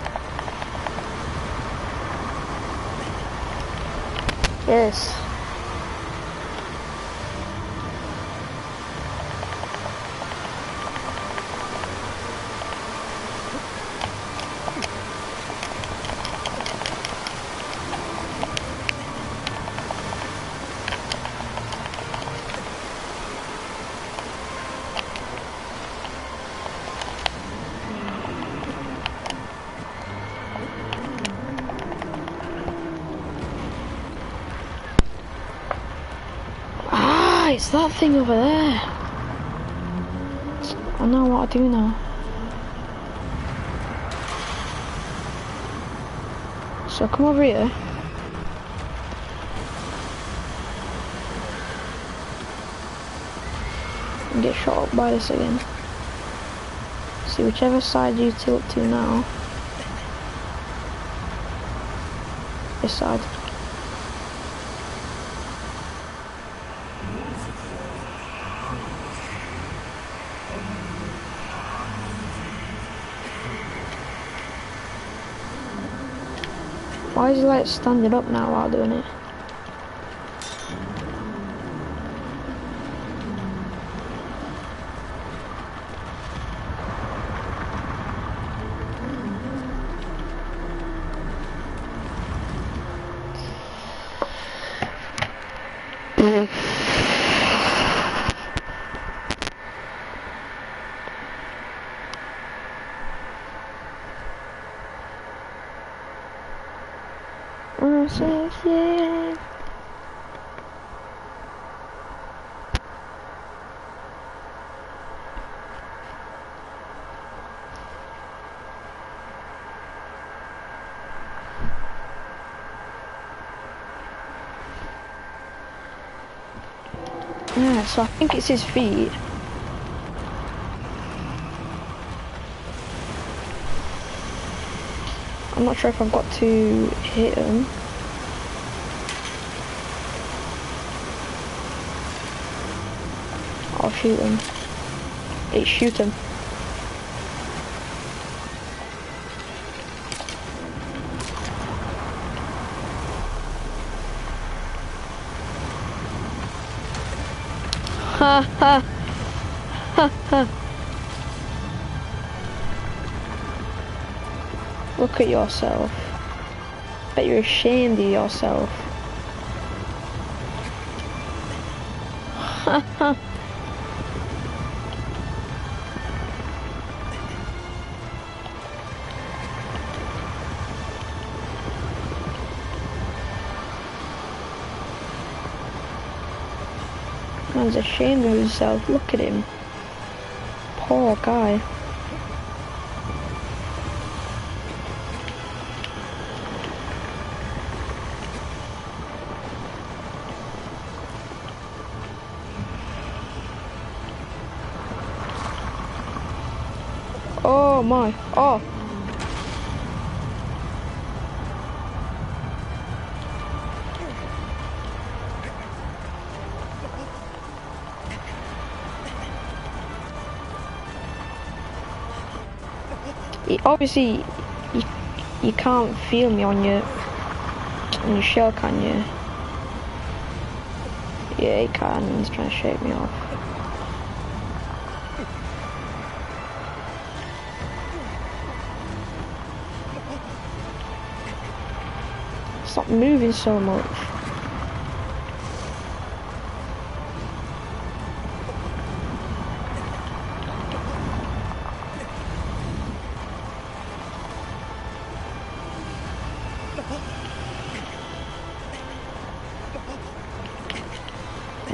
Yes. Ah, it's that thing over there. I know what I do now. So come over here. And get shot up by this again. See, whichever side you tilt to now. This side. Why is he like standing up now while doing it? Yeah. Yeah, so I think it's his feet. I'm not sure if I've got to hit him. I'll shoot him. Hey, shoot him. Ha ha ha ha. Look at yourself. Bet you're ashamed of yourself. Ha ha. Man's ashamed of himself. Look at him. Poor guy. Oh my. Oh. Obviously, you can't feel me on your shell, can you? Yeah, he can. He's trying to shake me off. Stop moving so much.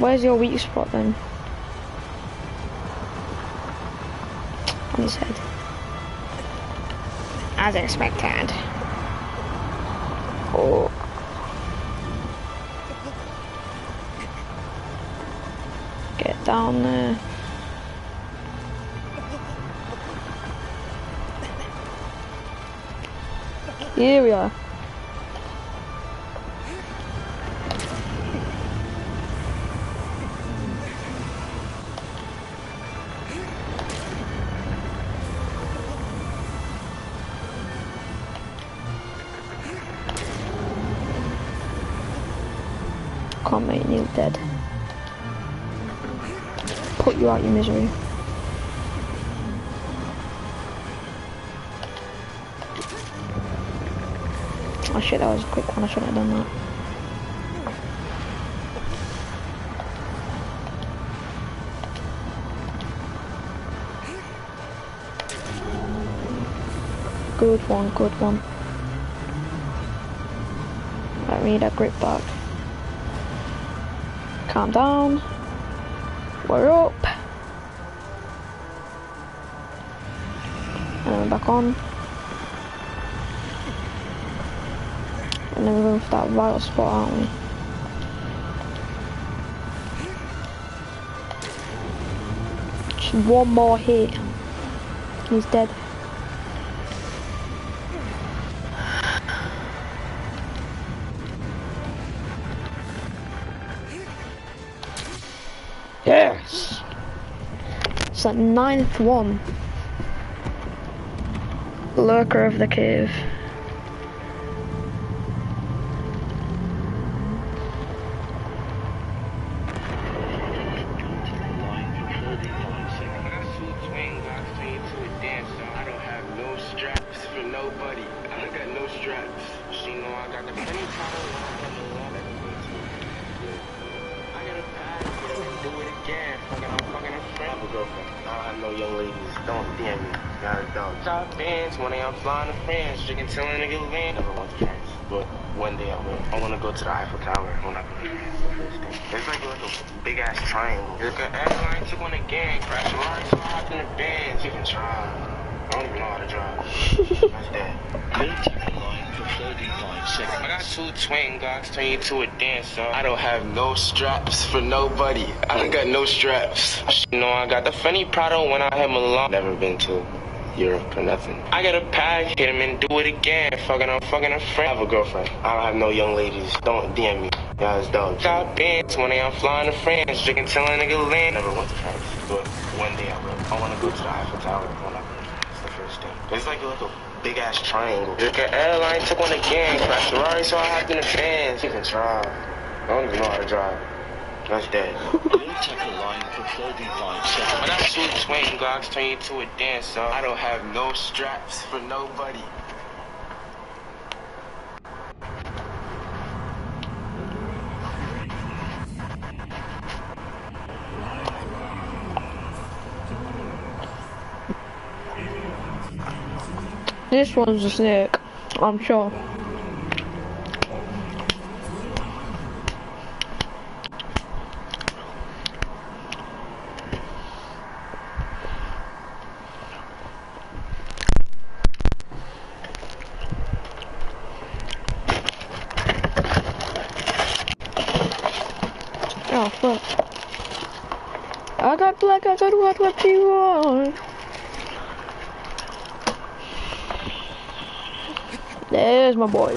Where's your weak spot then? On his head. As expected. Oh. Get down there. Here we are. Can't make Neil dead. Put you out your misery. Oh shit, that was a quick one, I shouldn't have done that. Good one, good one. Right, we need our grip back. Calm down. We're up. And then we're back on. And then we're going for that vital spot, aren't we? Just one more hit. He's dead. Yes! It's that 9th one. Lurker of the cave. You can tell a nigga land. Never want to France, but one day I will. I want to go to the Eiffel Tower when I go to the first thing. It's like a big ass triangle. Like an airline took on a gang, crashed right, so I hopped in the Benz. You can try. I don't even know how to drive. That's that. Contact line for 35 seconds. I got 2 twin Glocks, turn you to a dancer. I don't have no straps for nobody. I don't got no straps. You know I got the funny Prado when I had Milan. Never been to Europe or nothing. I got a pack, hit him and do it again. I'm fucking a friend. I have a girlfriend. I don't have no young ladies. Don't DM me. Y'all is dogs. Got bands when I'm flying to France. You can tell a nigga land. Never went to France, but one day I will. I want to go to the Eiffel Tower when I go. It's the first thing. It's like a big ass triangle. Like an airline took on a gang, crashed Ferrari, so I hopped in the Benz. You can try. I don't even know how to drive. That's dead. Contact the line for 35 seconds. I got 2 twin Glocks, turn you to a dancer. I don't have no straps for nobody. This one's a snake, I'm sure. Oh fuck. I got black, I got what you want. There's my boy.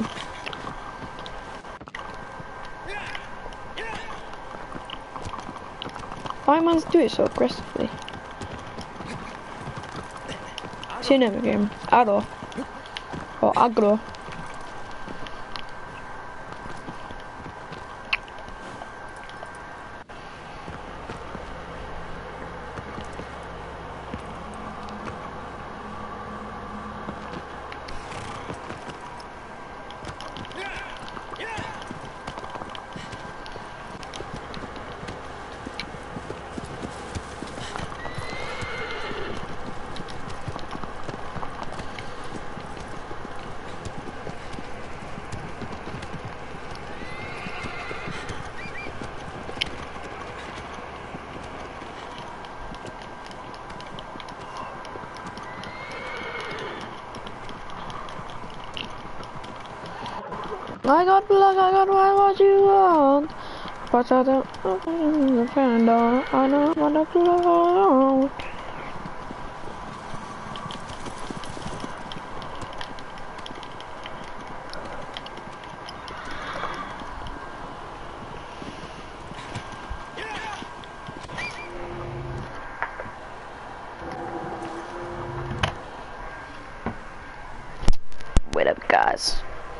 Why man's do it so aggressively? What's your name again? Aro. Or Agro. I got blood, I got what you want. But I don't friend, I don't want to blood. Wait up, guys.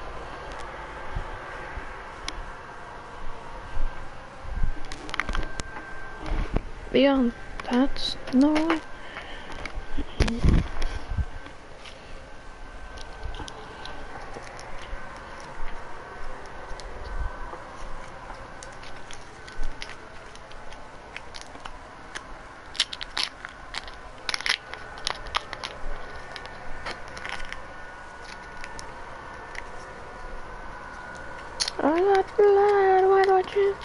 Beyond that's no. I got blood, why don't you?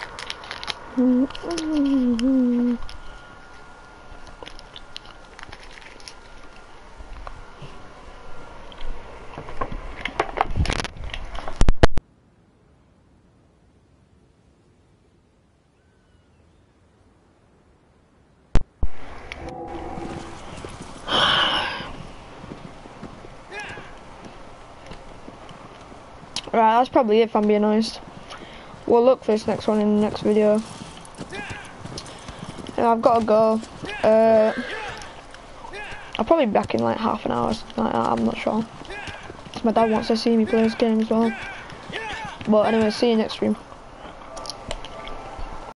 Right, that's probably it if I'm being honest. We'll look for this next one in the next video. Yeah, I've got to go. I'll probably be back in like half an hour or something like that, I'm not sure. My dad wants to see me play this game as well. But anyway, see you next stream.